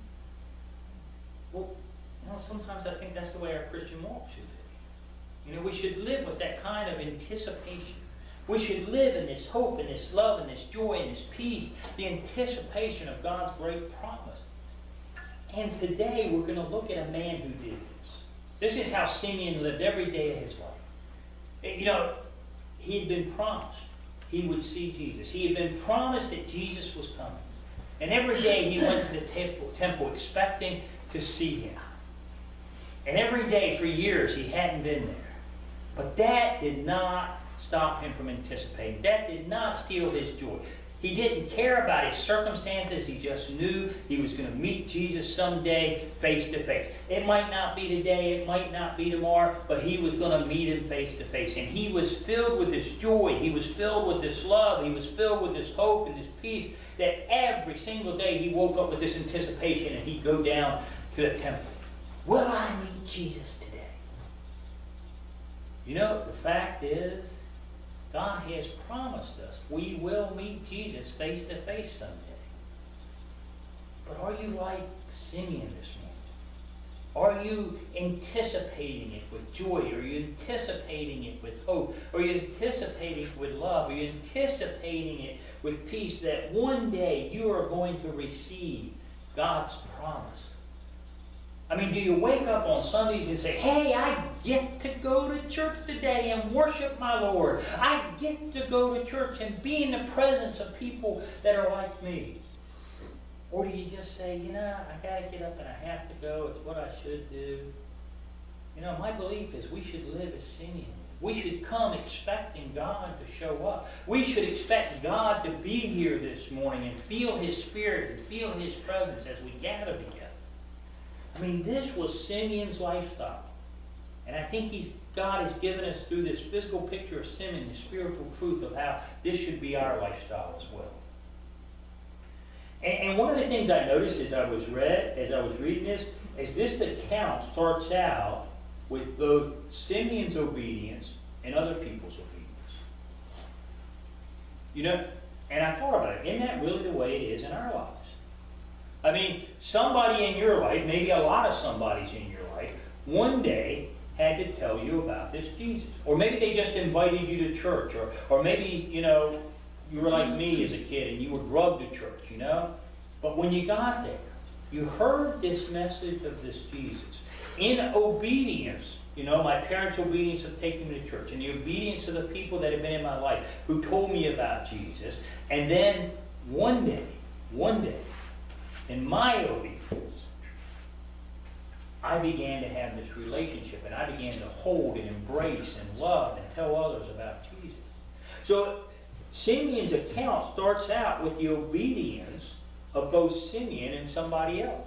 Well, sometimes I think that's the way our Christian walk should be. We should live with that kind of anticipation. We should live in this hope and this love and this joy and this peace, the anticipation of God's great promise. And today we're going to look at a man who did this. This is how Simeon lived every day of his life. He had been promised. he would see Jesus. He had been promised that Jesus was coming. And every day he went to the temple expecting to see him. And every day for years he hadn't been there. But that did not stop him from anticipating. That did not steal his joy. He didn't care about his circumstances. He just knew he was going to meet Jesus someday face to face. It might not be today, it might not be tomorrow, but he was going to meet him face to face. And he was filled with this joy. He was filled with this love. He was filled with this hope and this peace that every single day he woke up with this anticipation and he'd go down to the temple. Will I meet Jesus today? You know, the fact is, God has promised us we will meet Jesus face to face someday. But are you like Simeon this morning? Are you anticipating it with joy? Are you anticipating it with hope? Are you anticipating it with love? Are you anticipating it with peace that one day you are going to receive God's promise? I mean, do you wake up on Sundays and say, hey, I get to go to church today and worship my Lord. I get to go to church and be in the presence of people that are like me. Or do you just say, you know, I got to get up and I have to go. It's what I should do. You know, my belief is we should live as Simeon. We should come expecting God to show up. We should expect God to be here this morning and feel His Spirit and feel His presence as we gather together. I mean, this was Simeon's lifestyle. And I think God has given us through this physical picture of Simeon the spiritual truth of how this should be our lifestyle as well. And one of the things I noticed as I was reading this, is this account starts out with both Simeon's obedience and other people's obedience. You know, and I thought about it. Isn't that really the way it is in our lives? I mean, somebody in your life, maybe a lot of somebodies in your life, one day had to tell you about this Jesus. Or maybe they just invited you to church. Or maybe, you know, you were like me as a kid and you were drugged to church, you know. But when you got there, you heard this message of this Jesus. In obedience, you know, my parents' obedience of taking me to church, and the obedience of the people that have been in my life who told me about Jesus. And then one day, in my obedience, I began to have this relationship, and I began to hold and embrace and love and tell others about Jesus. So Simeon's account starts out with the obedience of both Simeon and somebody else.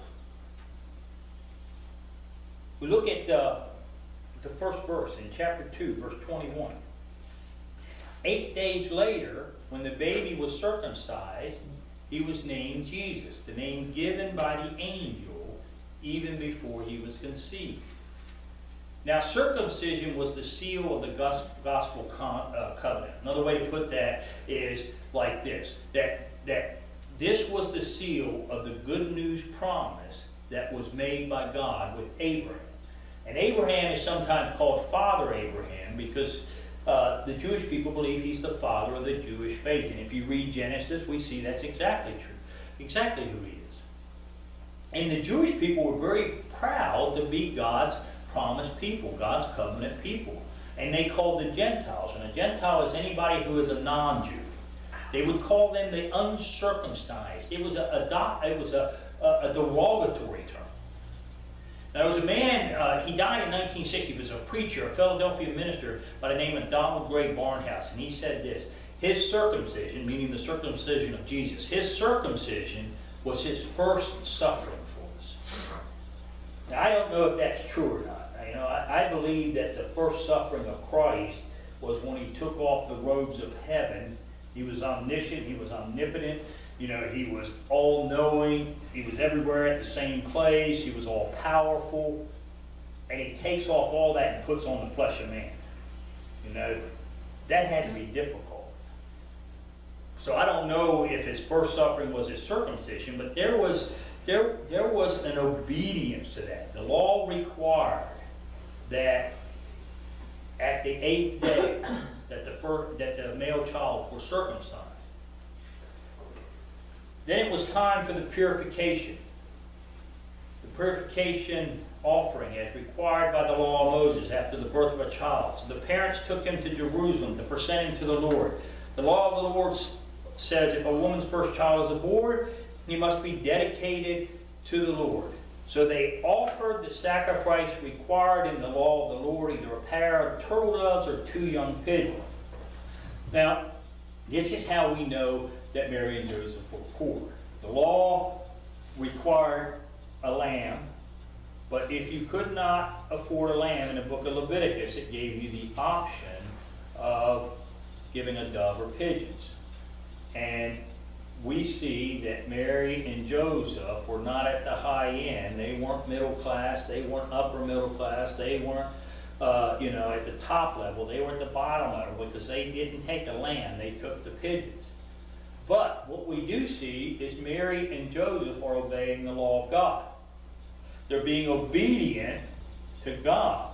We look at the first verse in chapter 2, verse 21. 8 days later, when the baby was circumcised, he was named Jesus, the name given by the angel even before he was conceived. Now, circumcision was the seal of the gospel covenant. Another way to put that is like this, that this was the seal of the good news promise that was made by God with Abraham. And Abraham is sometimes called Father Abraham because the Jewish people believe he's the father of the Jewish faith. And if you read Genesis, we see that's exactly true. Exactly who he is. And the Jewish people were very proud to be God's promised people, God's covenant people. And they called the Gentiles. And a Gentile is anybody who is a non-Jew. They would call them the uncircumcised. It was a derogatory term. Now, there was a man, he died in 1960. He was a preacher, a Philadelphia minister by the name of Donald Gray Barnhouse. And he said this, his circumcision, meaning the circumcision of Jesus, his circumcision was his first suffering for us. Now, I don't know if that's true or not. You know, I believe that the first suffering of Christ was when he took off the robes of heaven. He was omniscient, he was omnipotent. You know, he was all-knowing. He was everywhere at the same place. He was all-powerful. And he takes off all that and puts on the flesh of man. You know, that had to be difficult. So I don't know if his first suffering was his circumcision, but there was an obedience to that. The law required that at the 8th day that the male child was circumcised. Then it was time for the purification. The purification offering as required by the law of Moses after the birth of a child. So the parents took him to Jerusalem to present him to the Lord. The law of the Lord says if a woman's first child is a boy, he must be dedicated to the Lord. So they offered the sacrifice required in the law of the Lord, either a pair of turtle doves or 2 young pigeons. Now, this is how we know that Mary and Joseph were poor. The law required a lamb, but if you could not afford a lamb in the book of Leviticus, it gave you the option of giving a dove or pigeons. And we see that Mary and Joseph were not at the high end. They weren't middle class. They weren't upper middle class. They weren't, at the top level. They were at the bottom level because they didn't take a lamb. They took the pigeons. But what we do see is Mary and Joseph are obeying the law of God. They're being obedient to God.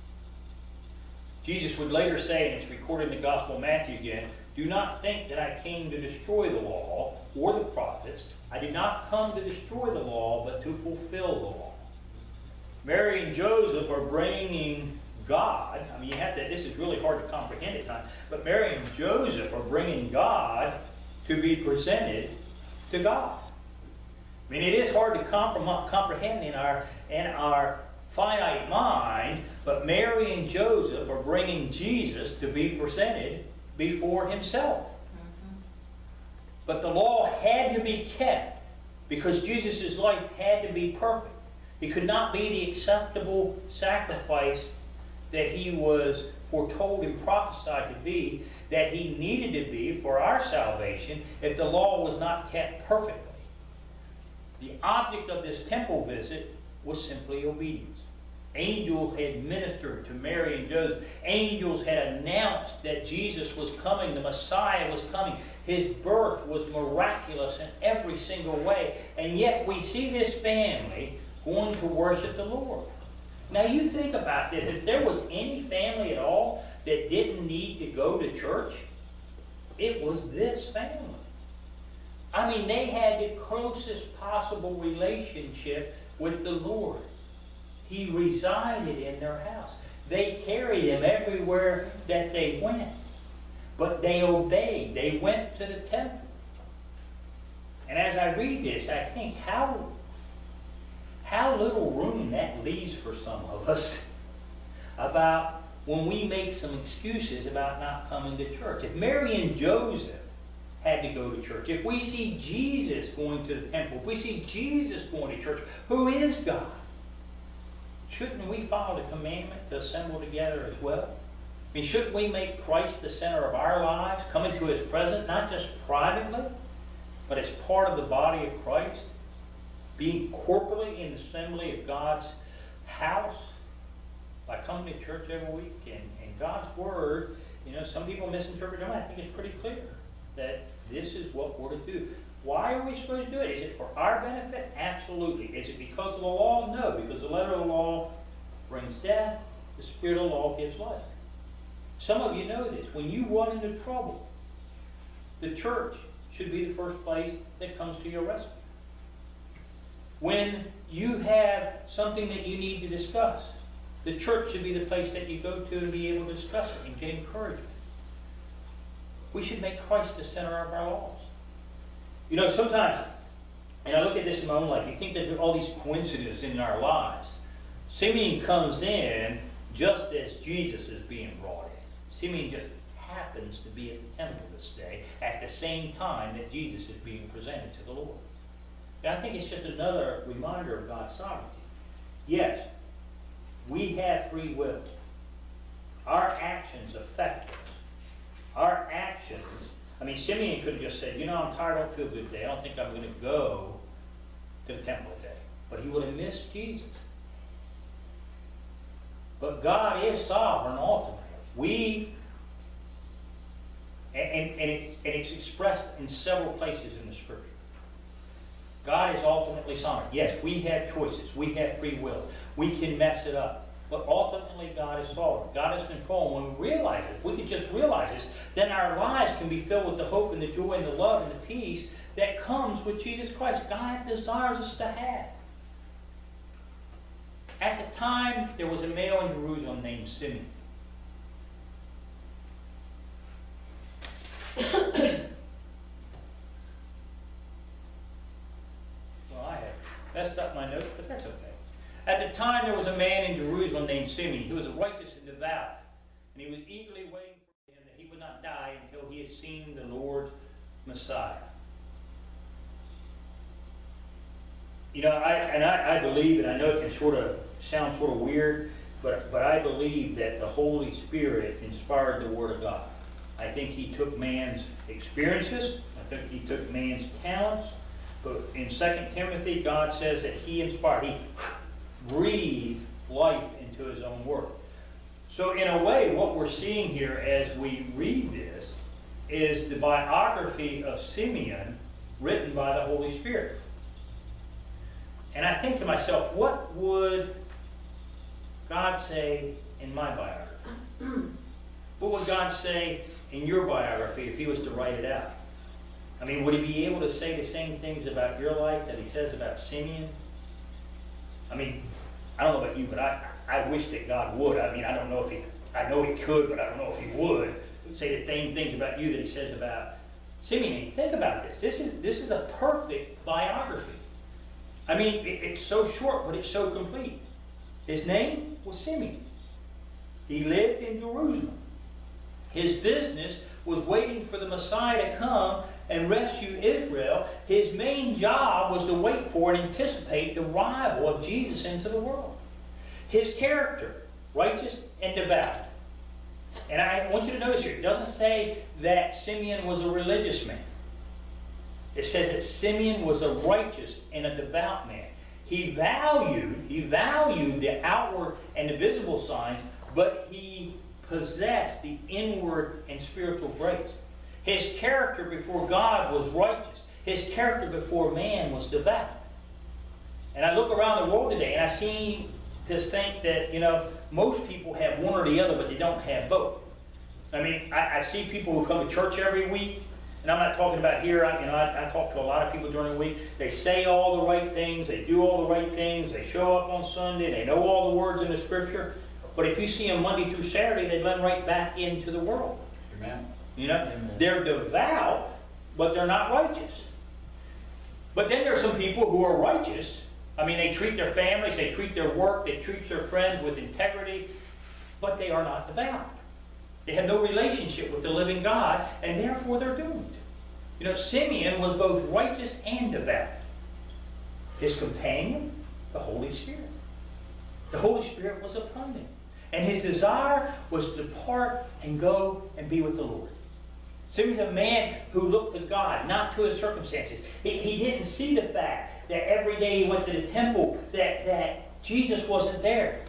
Jesus would later say, and it's recorded in the Gospel of Matthew again, do not think that I came to destroy the law or the prophets. I did not come to destroy the law, but to fulfill the law. Mary and Joseph are bringing God, this is really hard to comprehend at times, but Mary and Joseph are bringing God to be presented to God. I mean, it is hard to comprehend in our finite mind, but Mary and Joseph are bringing Jesus to be presented before himself. But the law had to be kept because Jesus' life had to be perfect. It could not be the acceptable sacrifice that he was foretold and prophesied to be, that he needed to be for our salvation if the law was not kept perfectly. The object of this temple visit was simply obedience. Angels had ministered to Mary and Joseph. Angels had announced that Jesus was coming, the Messiah was coming. His birth was miraculous in every single way. And yet we see this family going to worship the Lord. Now you think about this. If there was any family at all that didn't need to go to church, it was this family. I mean, they had the closest possible relationship with the Lord. He resided in their house. They carried him everywhere that they went. But they obeyed. They went to the temple. And as I read this, I think how little room that leaves for some of us about when we make some excuses about not coming to church. If Mary and Joseph had to go to church, if we see Jesus going to the temple, if we see Jesus going to church, who is God? Shouldn't we follow the commandment to assemble together as well? I mean, shouldn't we make Christ the center of our lives, come into his presence, not just privately, but as part of the body of Christ, being corporately in the assembly of God's house, by coming to church every week and God's Word? Some people misinterpret it. I think it's pretty clear that this is what we're to do. Why are we supposed to do it? Is it for our benefit? Absolutely. Is it because of the law? No, because the letter of the law brings death. The spirit of the law gives life. Some of you know this. When you run into trouble, the church should be the first place that comes to your rescue. When you have something that you need to discuss, the church should be the place that you go to be able to discuss it and get encouragement. We should make Christ the center of our lives. Sometimes, and I look at this in my own life, you think that there are all these coincidences in our lives. Simeon comes in just as Jesus is being brought in. Simeon just happens to be at the temple this day at the same time that Jesus is being presented to the Lord. And I think it's just another reminder of God's sovereignty. Yes, we have free will. Our actions affect us. Our actions, Simeon could have just said, I'm tired, I don't feel good today. I don't think I'm going to go to the temple today. But he would have missed Jesus. But God is sovereign ultimately. It's expressed in several places in the Scripture. God is ultimately sovereign. Yes, we have choices. We have free will. We can mess it up. But ultimately, God is sovereign. God is control. And when we realize it, if we could just realize this, then our lives can be filled with the hope and the joy and the love and the peace that comes with Jesus Christ. God desires us to have. At the time, there was a male in Jerusalem named Simeon. That's okay. At the time, there was a man in Jerusalem named Simeon. He was righteous and devout, and he was eagerly waiting for him that he would not die until he had seen the Lord Messiah. You know, I believe, and I know it can sort of sound sort of weird, but I believe that the Holy Spirit inspired the Word of God. I think He took man's experiences. I think He took man's talents. But in 2 Timothy, God says that He inspired. He breathed life into His own Word. So in a way, what we're seeing here as we read this is the biography of Simeon written by the Holy Spirit. And I think to myself, what would God say in my biography? What would God say in your biography if He was to write it out? I mean, would He be able to say the same things about your life that He says about Simeon? I mean, I don't know about you, but I wish that God would. I mean, I don't know if He, I know He could, but I don't know if He would say the same things about you that He says about Simeon. Think about this. This is a perfect biography. I mean, it's so short, but it's so complete. His name was Simeon. He lived in Jerusalem. His business was waiting for the Messiah to come and rescue Israel. His main job was to wait for and anticipate the arrival of Jesus into the world. His character, righteous and devout. And I want you to notice here, it doesn't say that Simeon was a religious man. It says that Simeon was a righteous and a devout man. He valued the outward and the visible signs, but he possessed the inward and spiritual grace. His character before God was righteous. His character before man was devout. And I look around the world today and I seem to think that, you know, most people have one or the other, but they don't have both. I mean, I see people who come to church every week, and I'm not talking about here. I talk to a lot of people during the week. They say all the right things. They do all the right things. They show up on Sunday. They know all the words in the Scripture. But if you see them Monday through Saturday, they run right back into the world.
Amen.
You know,
Amen.
They're devout, but they're not righteous. But then there's some people who are righteous. I mean, they treat their families, they treat their work, they treat their friends with integrity, but they are not devout. They have no relationship with the living God, and therefore they're doomed. You know, Simeon was both righteous and devout. His companion, the Holy Spirit. The Holy Spirit was upon him. And his desire was to depart and go and be with the Lord. Simeon's a man who looked to God, not to his circumstances. He didn't see the fact that every day he went to the temple, that Jesus wasn't there.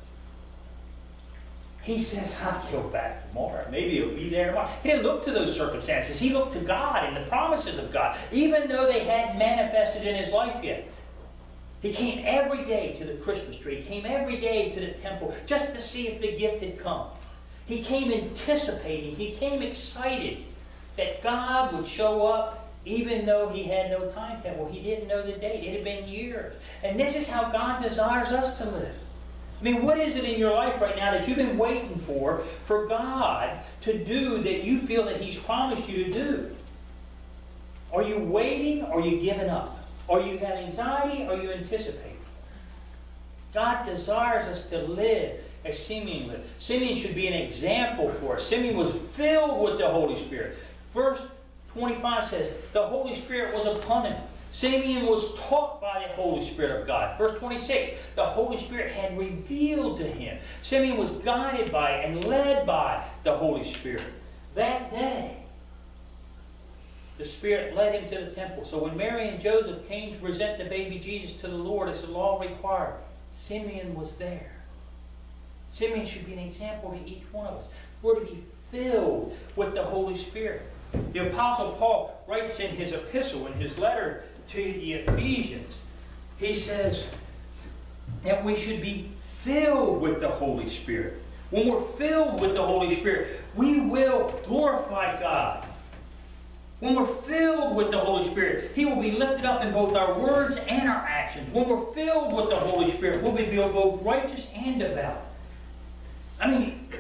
He says, I'll go back tomorrow. Maybe he'll be there tomorrow. He didn't look to those circumstances. He looked to God and the promises of God, even though they hadn't manifested in his life yet. He came every day to the Christmas tree. He came every day to the temple just to see if the gift had come. He came anticipating. He came excited that God would show up even though he had no timetable. He didn't know the date. It had been years. And this is how God desires us to live. I mean, what is it in your life right now that you've been waiting for God to do that you feel that He's promised you to do? Are you waiting or are you giving up? Are you have anxiety or are you anticipating? God desires us to live as Simeon lived. Simeon should be an example for us. Simeon was filled with the Holy Spirit. Verse 25 says, the Holy Spirit was upon him. Simeon was taught by the Holy Spirit of God. Verse 26, the Holy Spirit had revealed to him. Simeon was guided by and led by the Holy Spirit. That day, the Spirit led him to the temple. So when Mary and Joseph came to present the baby Jesus to the Lord as the law required, Simeon was there. Simeon should be an example to each one of us. We're to be filled with the Holy Spirit. The Apostle Paul writes in his epistle, in his letter to the Ephesians, he says that we should be filled with the Holy Spirit. When we're filled with the Holy Spirit, we will glorify God. When we're filled with the Holy Spirit, He will be lifted up in both our words and our actions. When we're filled with the Holy Spirit, we'll be both righteous and devout. I mean,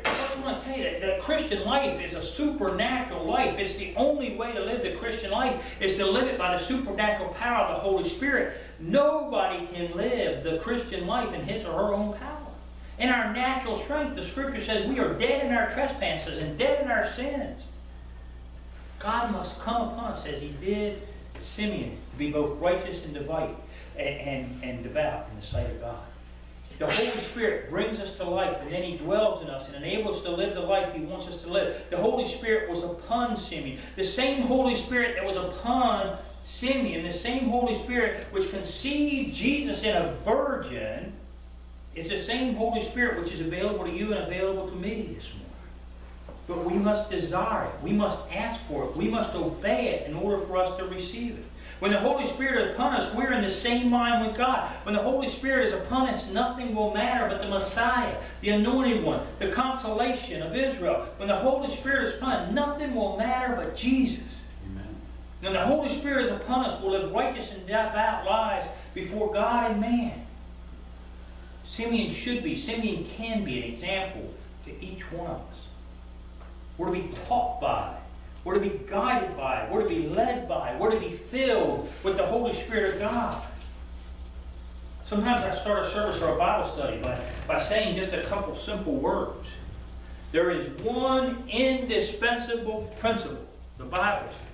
want to tell you that the Christian life is a supernatural life. It's the only way to live the Christian life is to live it by the supernatural power of the Holy Spirit. Nobody can live the Christian life in his or her own power. In our natural strength, the Scripture says we are dead in our trespasses and dead in our sins. God must come upon us as he did Simeon, to be both righteous and devout in the sight of God. The Holy Spirit brings us to life, and then he dwells in us and enables us to live the life he wants us to live. The Holy Spirit was upon Simeon. The same Holy Spirit that was upon Simeon, the same Holy Spirit which conceived Jesus in a virgin, is the same Holy Spirit which is available to you and available to me this morning. But we must desire it. We must ask for it. We must obey it in order for us to receive it. When the Holy Spirit is upon us, we're in the same mind with God. When the Holy Spirit is upon us, nothing will matter but the Messiah, the Anointed One, the consolation of Israel. When the Holy Spirit is upon us, nothing will matter but Jesus.
Amen.
When the Holy Spirit is upon us, we'll live righteous and devout lives before God and man. Simeon can be an example to each one of us. We're to be taught by. We're to be guided by. We're to be led by. We're to be filled with the Holy Spirit of God. Sometimes I start a service or a Bible study by saying just a couple simple words. There is one indispensable principle, the Bible says.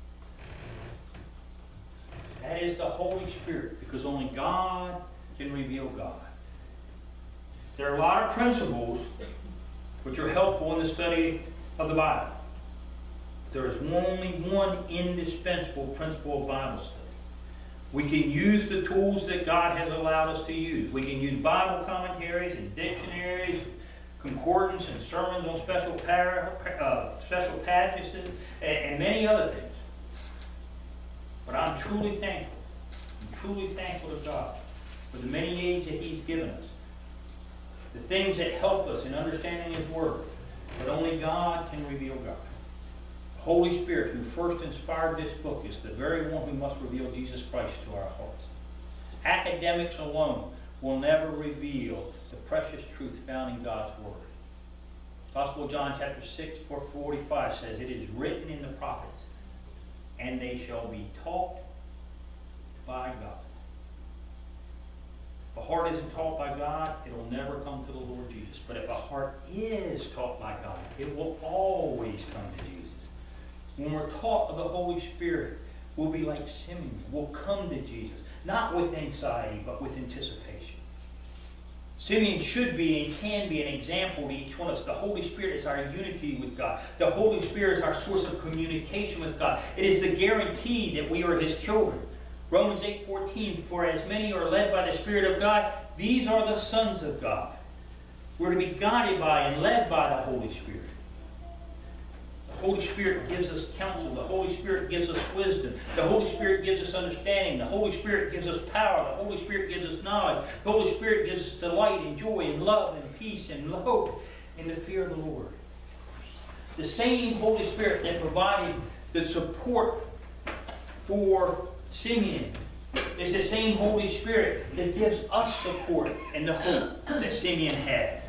That is the Holy Spirit, because only God can reveal God. There are a lot of principles which are helpful in the study of the Bible. There is only one indispensable principle of Bible study. We can use the tools that God has allowed us to use. We can use Bible commentaries and dictionaries, concordance and sermons on special passages, and many other things. But I'm truly thankful. I'm truly thankful to God for the many aids that he's given us. The things that help us in understanding his word. But only God can reveal God. The Holy Spirit, who first inspired this book, is the very one who must reveal Jesus Christ to our hearts. Academics alone will never reveal the precious truth found in God's word. Gospel of John chapter 6, verse 45 says, "It is written in the prophets, and they shall be taught by God." If a heart isn't taught by God, it will never come to the Lord Jesus. But if a heart is taught by God, it will always come to Jesus. When we're taught of the Holy Spirit, we'll be like Simeon. We'll come to Jesus, not with anxiety, but with anticipation. Simeon should be and can be an example to each one of us. The Holy Spirit is our unity with God. The Holy Spirit is our source of communication with God. It is the guarantee that we are his children. Romans 8:14, "For as many are led by the Spirit of God, these are the sons of God." We're to be guided by and led by the Holy Spirit. The Holy Spirit gives us counsel. The Holy Spirit gives us wisdom. The Holy Spirit gives us understanding. The Holy Spirit gives us power. The Holy Spirit gives us knowledge. The Holy Spirit gives us delight and joy and love and peace and hope in the fear of the Lord. The same Holy Spirit that provided the support for Simeon is the same Holy Spirit that gives us support and the hope that Simeon had.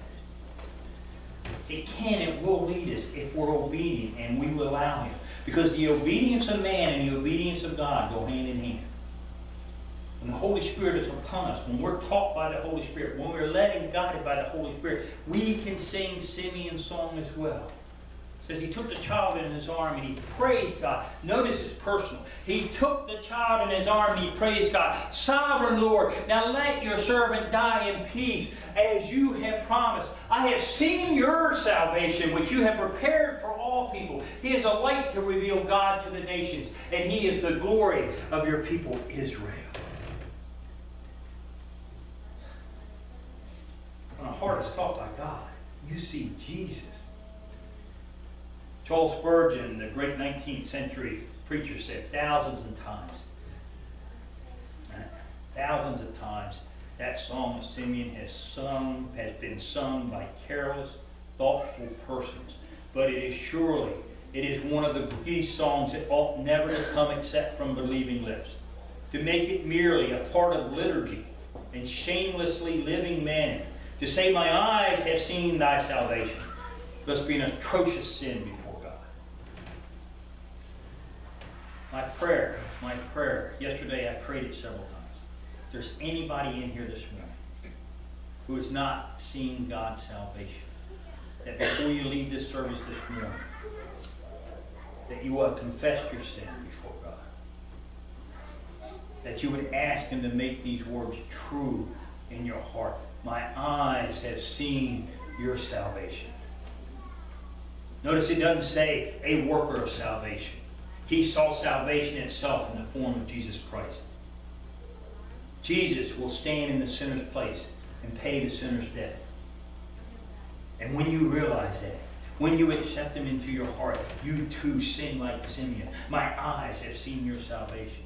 It can and will lead us if we're obedient and we will allow him. Because the obedience of man and the obedience of God go hand in hand. When the Holy Spirit is upon us, when we're taught by the Holy Spirit, when we're led and guided by the Holy Spirit, we can sing Simeon's song as well. It says he took the child in his arm and he praised God. Notice it's personal. He took the child in his arm and he praised God. "Sovereign Lord, now let your servant die in peace, as you have promised. I have seen your salvation, which you have prepared for all people. He is a light to reveal God to the nations, and he is the glory of your people Israel." When a heart is taught by God, you see Jesus. Charles Spurgeon, the great 19th century preacher, said thousands of times, that song of Simeon has been sung by careless, thoughtful persons. But it is one of these songs that ought never to come except from believing lips. To make it merely a part of liturgy and shamelessly living men. To say, "My eyes have seen thy salvation," thus being an atrocious sin before God. My prayer, yesterday I prayed it several times. If there's anybody in here this morning who has not seen God's salvation, that before you leave this service this morning, that you will confess your sin before God. That you would ask Him to make these words true in your heart. My eyes have seen your salvation. Notice it doesn't say a worker of salvation. He saw salvation itself in the form of Jesus Christ. Jesus will stand in the sinner's place and pay the sinner's debt. And when you realize that, when you accept Him into your heart, you too sing like Simeon. My eyes have seen your salvation.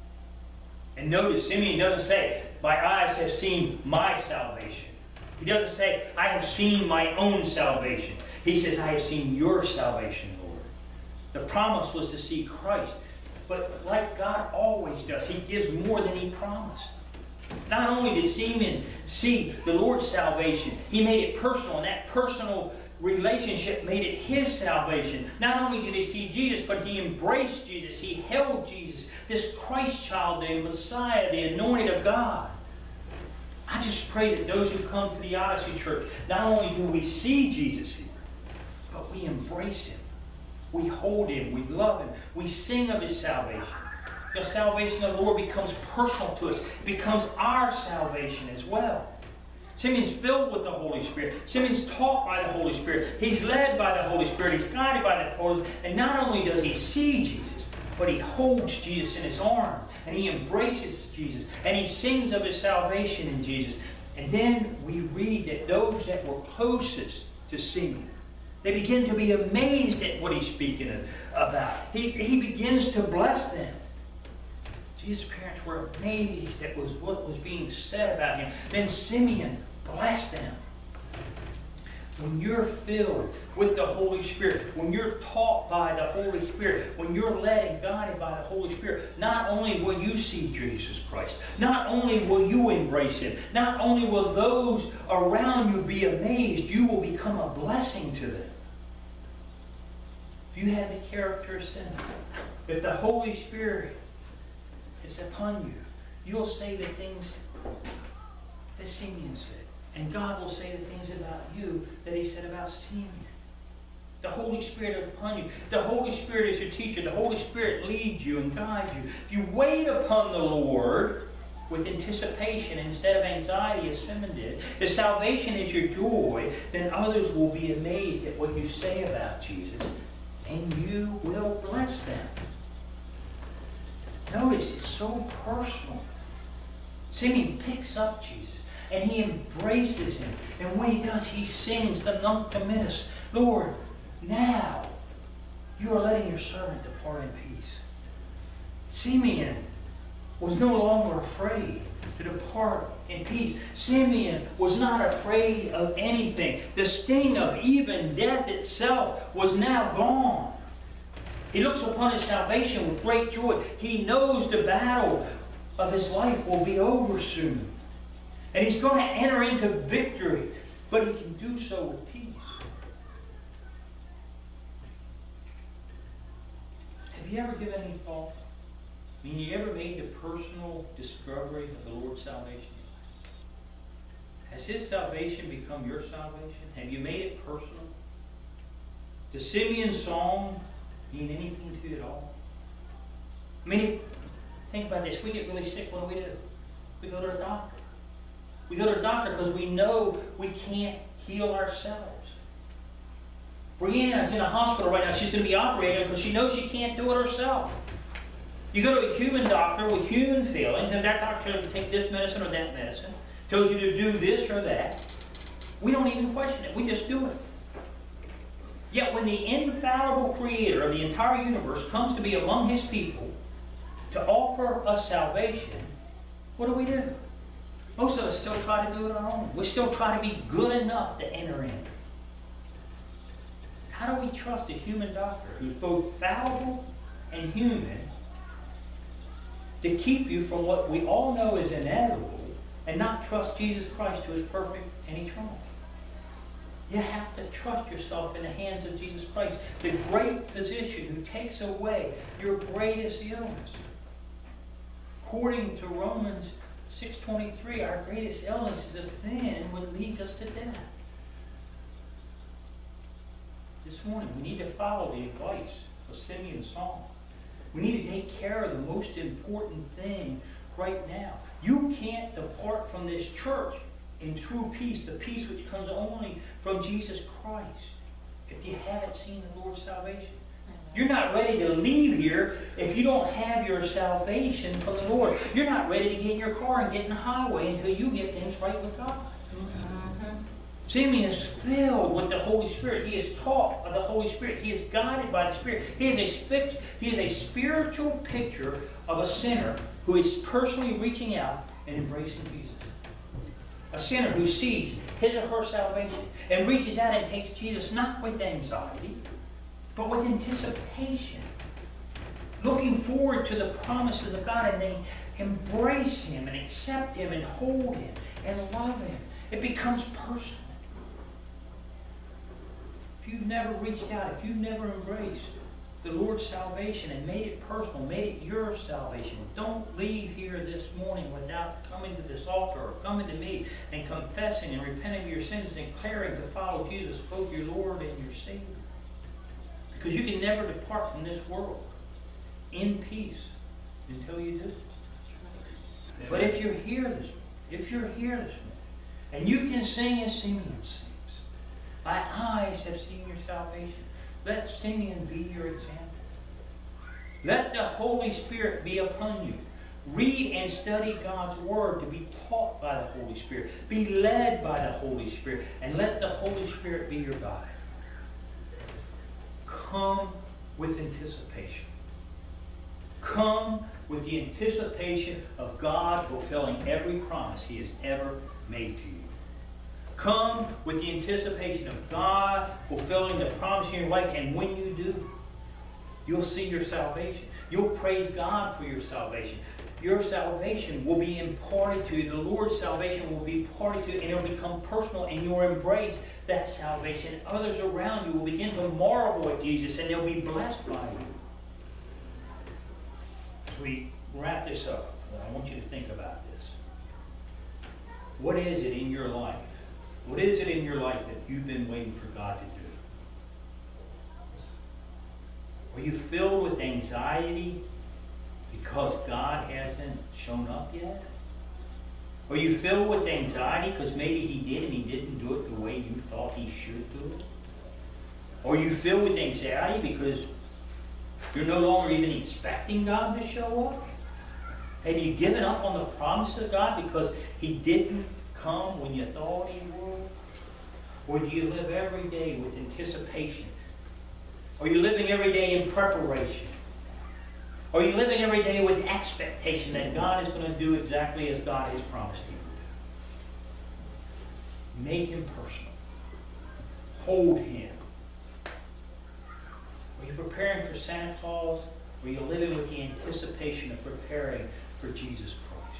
And notice, Simeon doesn't say, my eyes have seen my salvation. He doesn't say, I have seen my own salvation. He says, I have seen your salvation, Lord. The promise was to see Christ. But like God always does, He gives more than He promised. Not only did Simeon see the Lord's salvation, he made it personal, and that personal relationship made it his salvation. Not only did he see Jesus, but he embraced Jesus. He held Jesus, this Christ child, the Messiah, the anointed of God. I just pray that those who come to the Odyssey Church, not only do we see Jesus here, but we embrace Him. We hold Him. We love Him. We sing of His salvation. The salvation of the Lord becomes personal to us. It becomes our salvation as well. Simeon's filled with the Holy Spirit. Simeon's taught by the Holy Spirit. He's led by the Holy Spirit. He's guided by the Holy Spirit. And not only does he see Jesus, but he holds Jesus in his arms. And he embraces Jesus. And he sings of his salvation in Jesus. And then we read that those that were closest to Simeon, they begin to be amazed at what he's speaking about. He begins to bless them. Jesus' parents were amazed at what was being said about him. Then Simeon blessed them. When you're filled with the Holy Spirit, when you're taught by the Holy Spirit, when you're led and guided by the Holy Spirit, not only will you see Jesus Christ, not only will you embrace Him, not only will those around you be amazed, you will become a blessing to them. If you have the character of Simeon, if the Holy Spirit is upon you, you'll say the things that Simeon said. And God will say the things about you that He said about Simeon. The Holy Spirit is upon you. The Holy Spirit is your teacher. The Holy Spirit leads you and guides you. If you wait upon the Lord with anticipation instead of anxiety as Simeon did, if salvation is your joy, then others will be amazed at what you say about Jesus, and you will bless them. Notice, it's so personal. Simeon picks up Jesus, and he embraces Him. And when he does, he sings the Nunc Dimittis. Lord, now you are letting your servant depart in peace. Simeon was no longer afraid to depart in peace. Simeon was not afraid of anything. The sting of even death itself was now gone. He looks upon his salvation with great joy. He knows the battle of his life will be over soon. And he's going to enter into victory. But he can do so with peace. Have you ever given any thought? I mean, you ever made the personal discovery of the Lord's salvation? Has His salvation become your salvation? Have you made it personal? Does Simeon's song mean anything to you at all? I mean, think about this. We get really sick, what do? We go to the doctor. We go to the doctor because we know we can't heal ourselves. Brianna's in a hospital right now. She's going to be operated because she knows she can't do it herself. You go to a human doctor with human feelings, and that doctor tells you to take this medicine or that medicine, tells you to do this or that. We don't even question it. We just do it. Yet when the infallible Creator of the entire universe comes to be among His people to offer us salvation, what do? Most of us still try to do it on our own. We still try to be good enough to enter in. How do we trust a human doctor who's both fallible and human to keep you from what we all know is inevitable and not trust Jesus Christ who is perfect and eternal? You have to trust yourself in the hands of Jesus Christ, the great physician who takes away your greatest illness. According to Romans 6:23, our greatest illness is a sin which leads us to death. This morning, we need to follow the advice of Simeon's song. We need to take care of the most important thing right now. You can't depart from this church in true peace, the peace which comes only from Jesus Christ, if you haven't seen the Lord's salvation. You're not ready to leave here if you don't have your salvation from the Lord. You're not ready to get in your car and get in the highway until you get things right with God. Simeon is filled with the Holy Spirit. He is taught by the Holy Spirit. He is guided by the Spirit. He is a spiritual picture of a sinner who is personally reaching out and embracing Jesus. A sinner who sees his or her salvation and reaches out and takes Jesus not with anxiety, but with anticipation. Looking forward to the promises of God, and they embrace Him and accept Him and hold Him and love Him. It becomes personal. If you've never reached out, if you've never embraced the Lord's salvation and made it personal, made it your salvation, don't leave here this morning without coming to this altar or coming to me and confessing and repenting of your sins and declaring to follow Jesus, both your Lord and your Savior. Because you can never depart from this world in peace until you do. But if you're here this morning, and you can sing as Simeon sings, my eyes have seen your salvation. Let Simeon be your example. Let the Holy Spirit be upon you. Read and study God's Word to be taught by the Holy Spirit. Be led by the Holy Spirit. And let the Holy Spirit be your guide. Come with anticipation. Come with the anticipation of God fulfilling every promise He has ever made to you. Come with the anticipation of God fulfilling the promise in your life, and when you do, you'll see your salvation. You'll praise God for your salvation. Your salvation will be imparted to you. The Lord's salvation will be imparted to you, and it will become personal, and you'll embrace that salvation. Others around you will begin to marvel at Jesus, and they'll be blessed by you. As we wrap this up, I want you to think about this. What is it in your life? What is it in your life that you've been waiting for God to do? Are you filled with anxiety because God hasn't shown up yet? Are you filled with anxiety because maybe He did and He didn't do it the way you thought He should do it? Are you filled with anxiety because you're no longer even expecting God to show up? Have you given up on the promise of God because He didn't come when you thought He would? Or do you live every day with anticipation? Are you living every day in preparation? Are you living every day with expectation that God is going to do exactly as God has promised He would do? Make Him personal. Hold Him. Are you preparing for Santa Claus? Or are you living with the anticipation of preparing for Jesus Christ?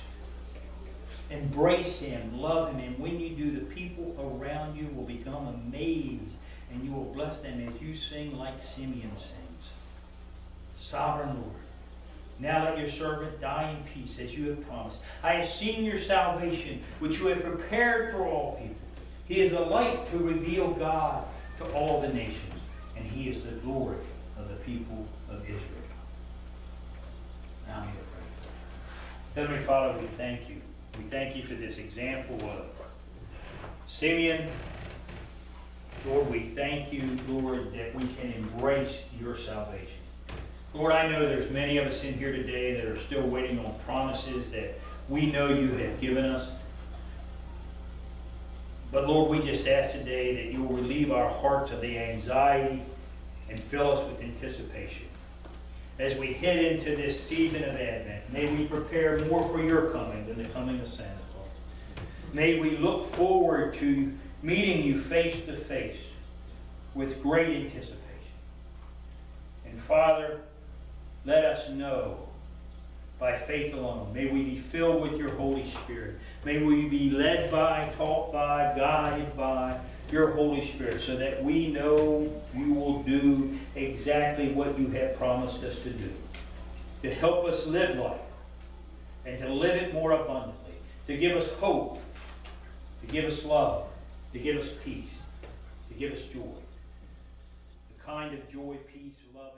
Embrace Him, love Him, and when you do, the people around you will become amazed, and you will bless them as you sing like Simeon sings. Sovereign Lord, now let your servant die in peace as you have promised. I have seen your salvation, which you have prepared for all people. He is a light to reveal God to all the nations, and He is the glory of the people of Israel. Now we pray. Heavenly Father, we thank you. We thank you for this example of Simeon. Lord, we thank you, Lord, that we can embrace your salvation. Lord, I know there's many of us in here today that are still waiting on promises that we know you have given us. But Lord, we just ask today that you will relieve our hearts of the anxiety and fill us with anticipation. As we head into this season of Advent, may we prepare more for your coming than the coming of Santa Claus. May we look forward to meeting you face to face with great anticipation. And Father, let us know by faith alone. May we be filled with your Holy Spirit. May we be led by, taught by, guided by your Holy Spirit so that we know you will do exactly what you have promised us to do. To help us live life and to live it more abundantly. To give us hope. To give us love. To give us peace. To give us joy. The kind of joy, peace, love,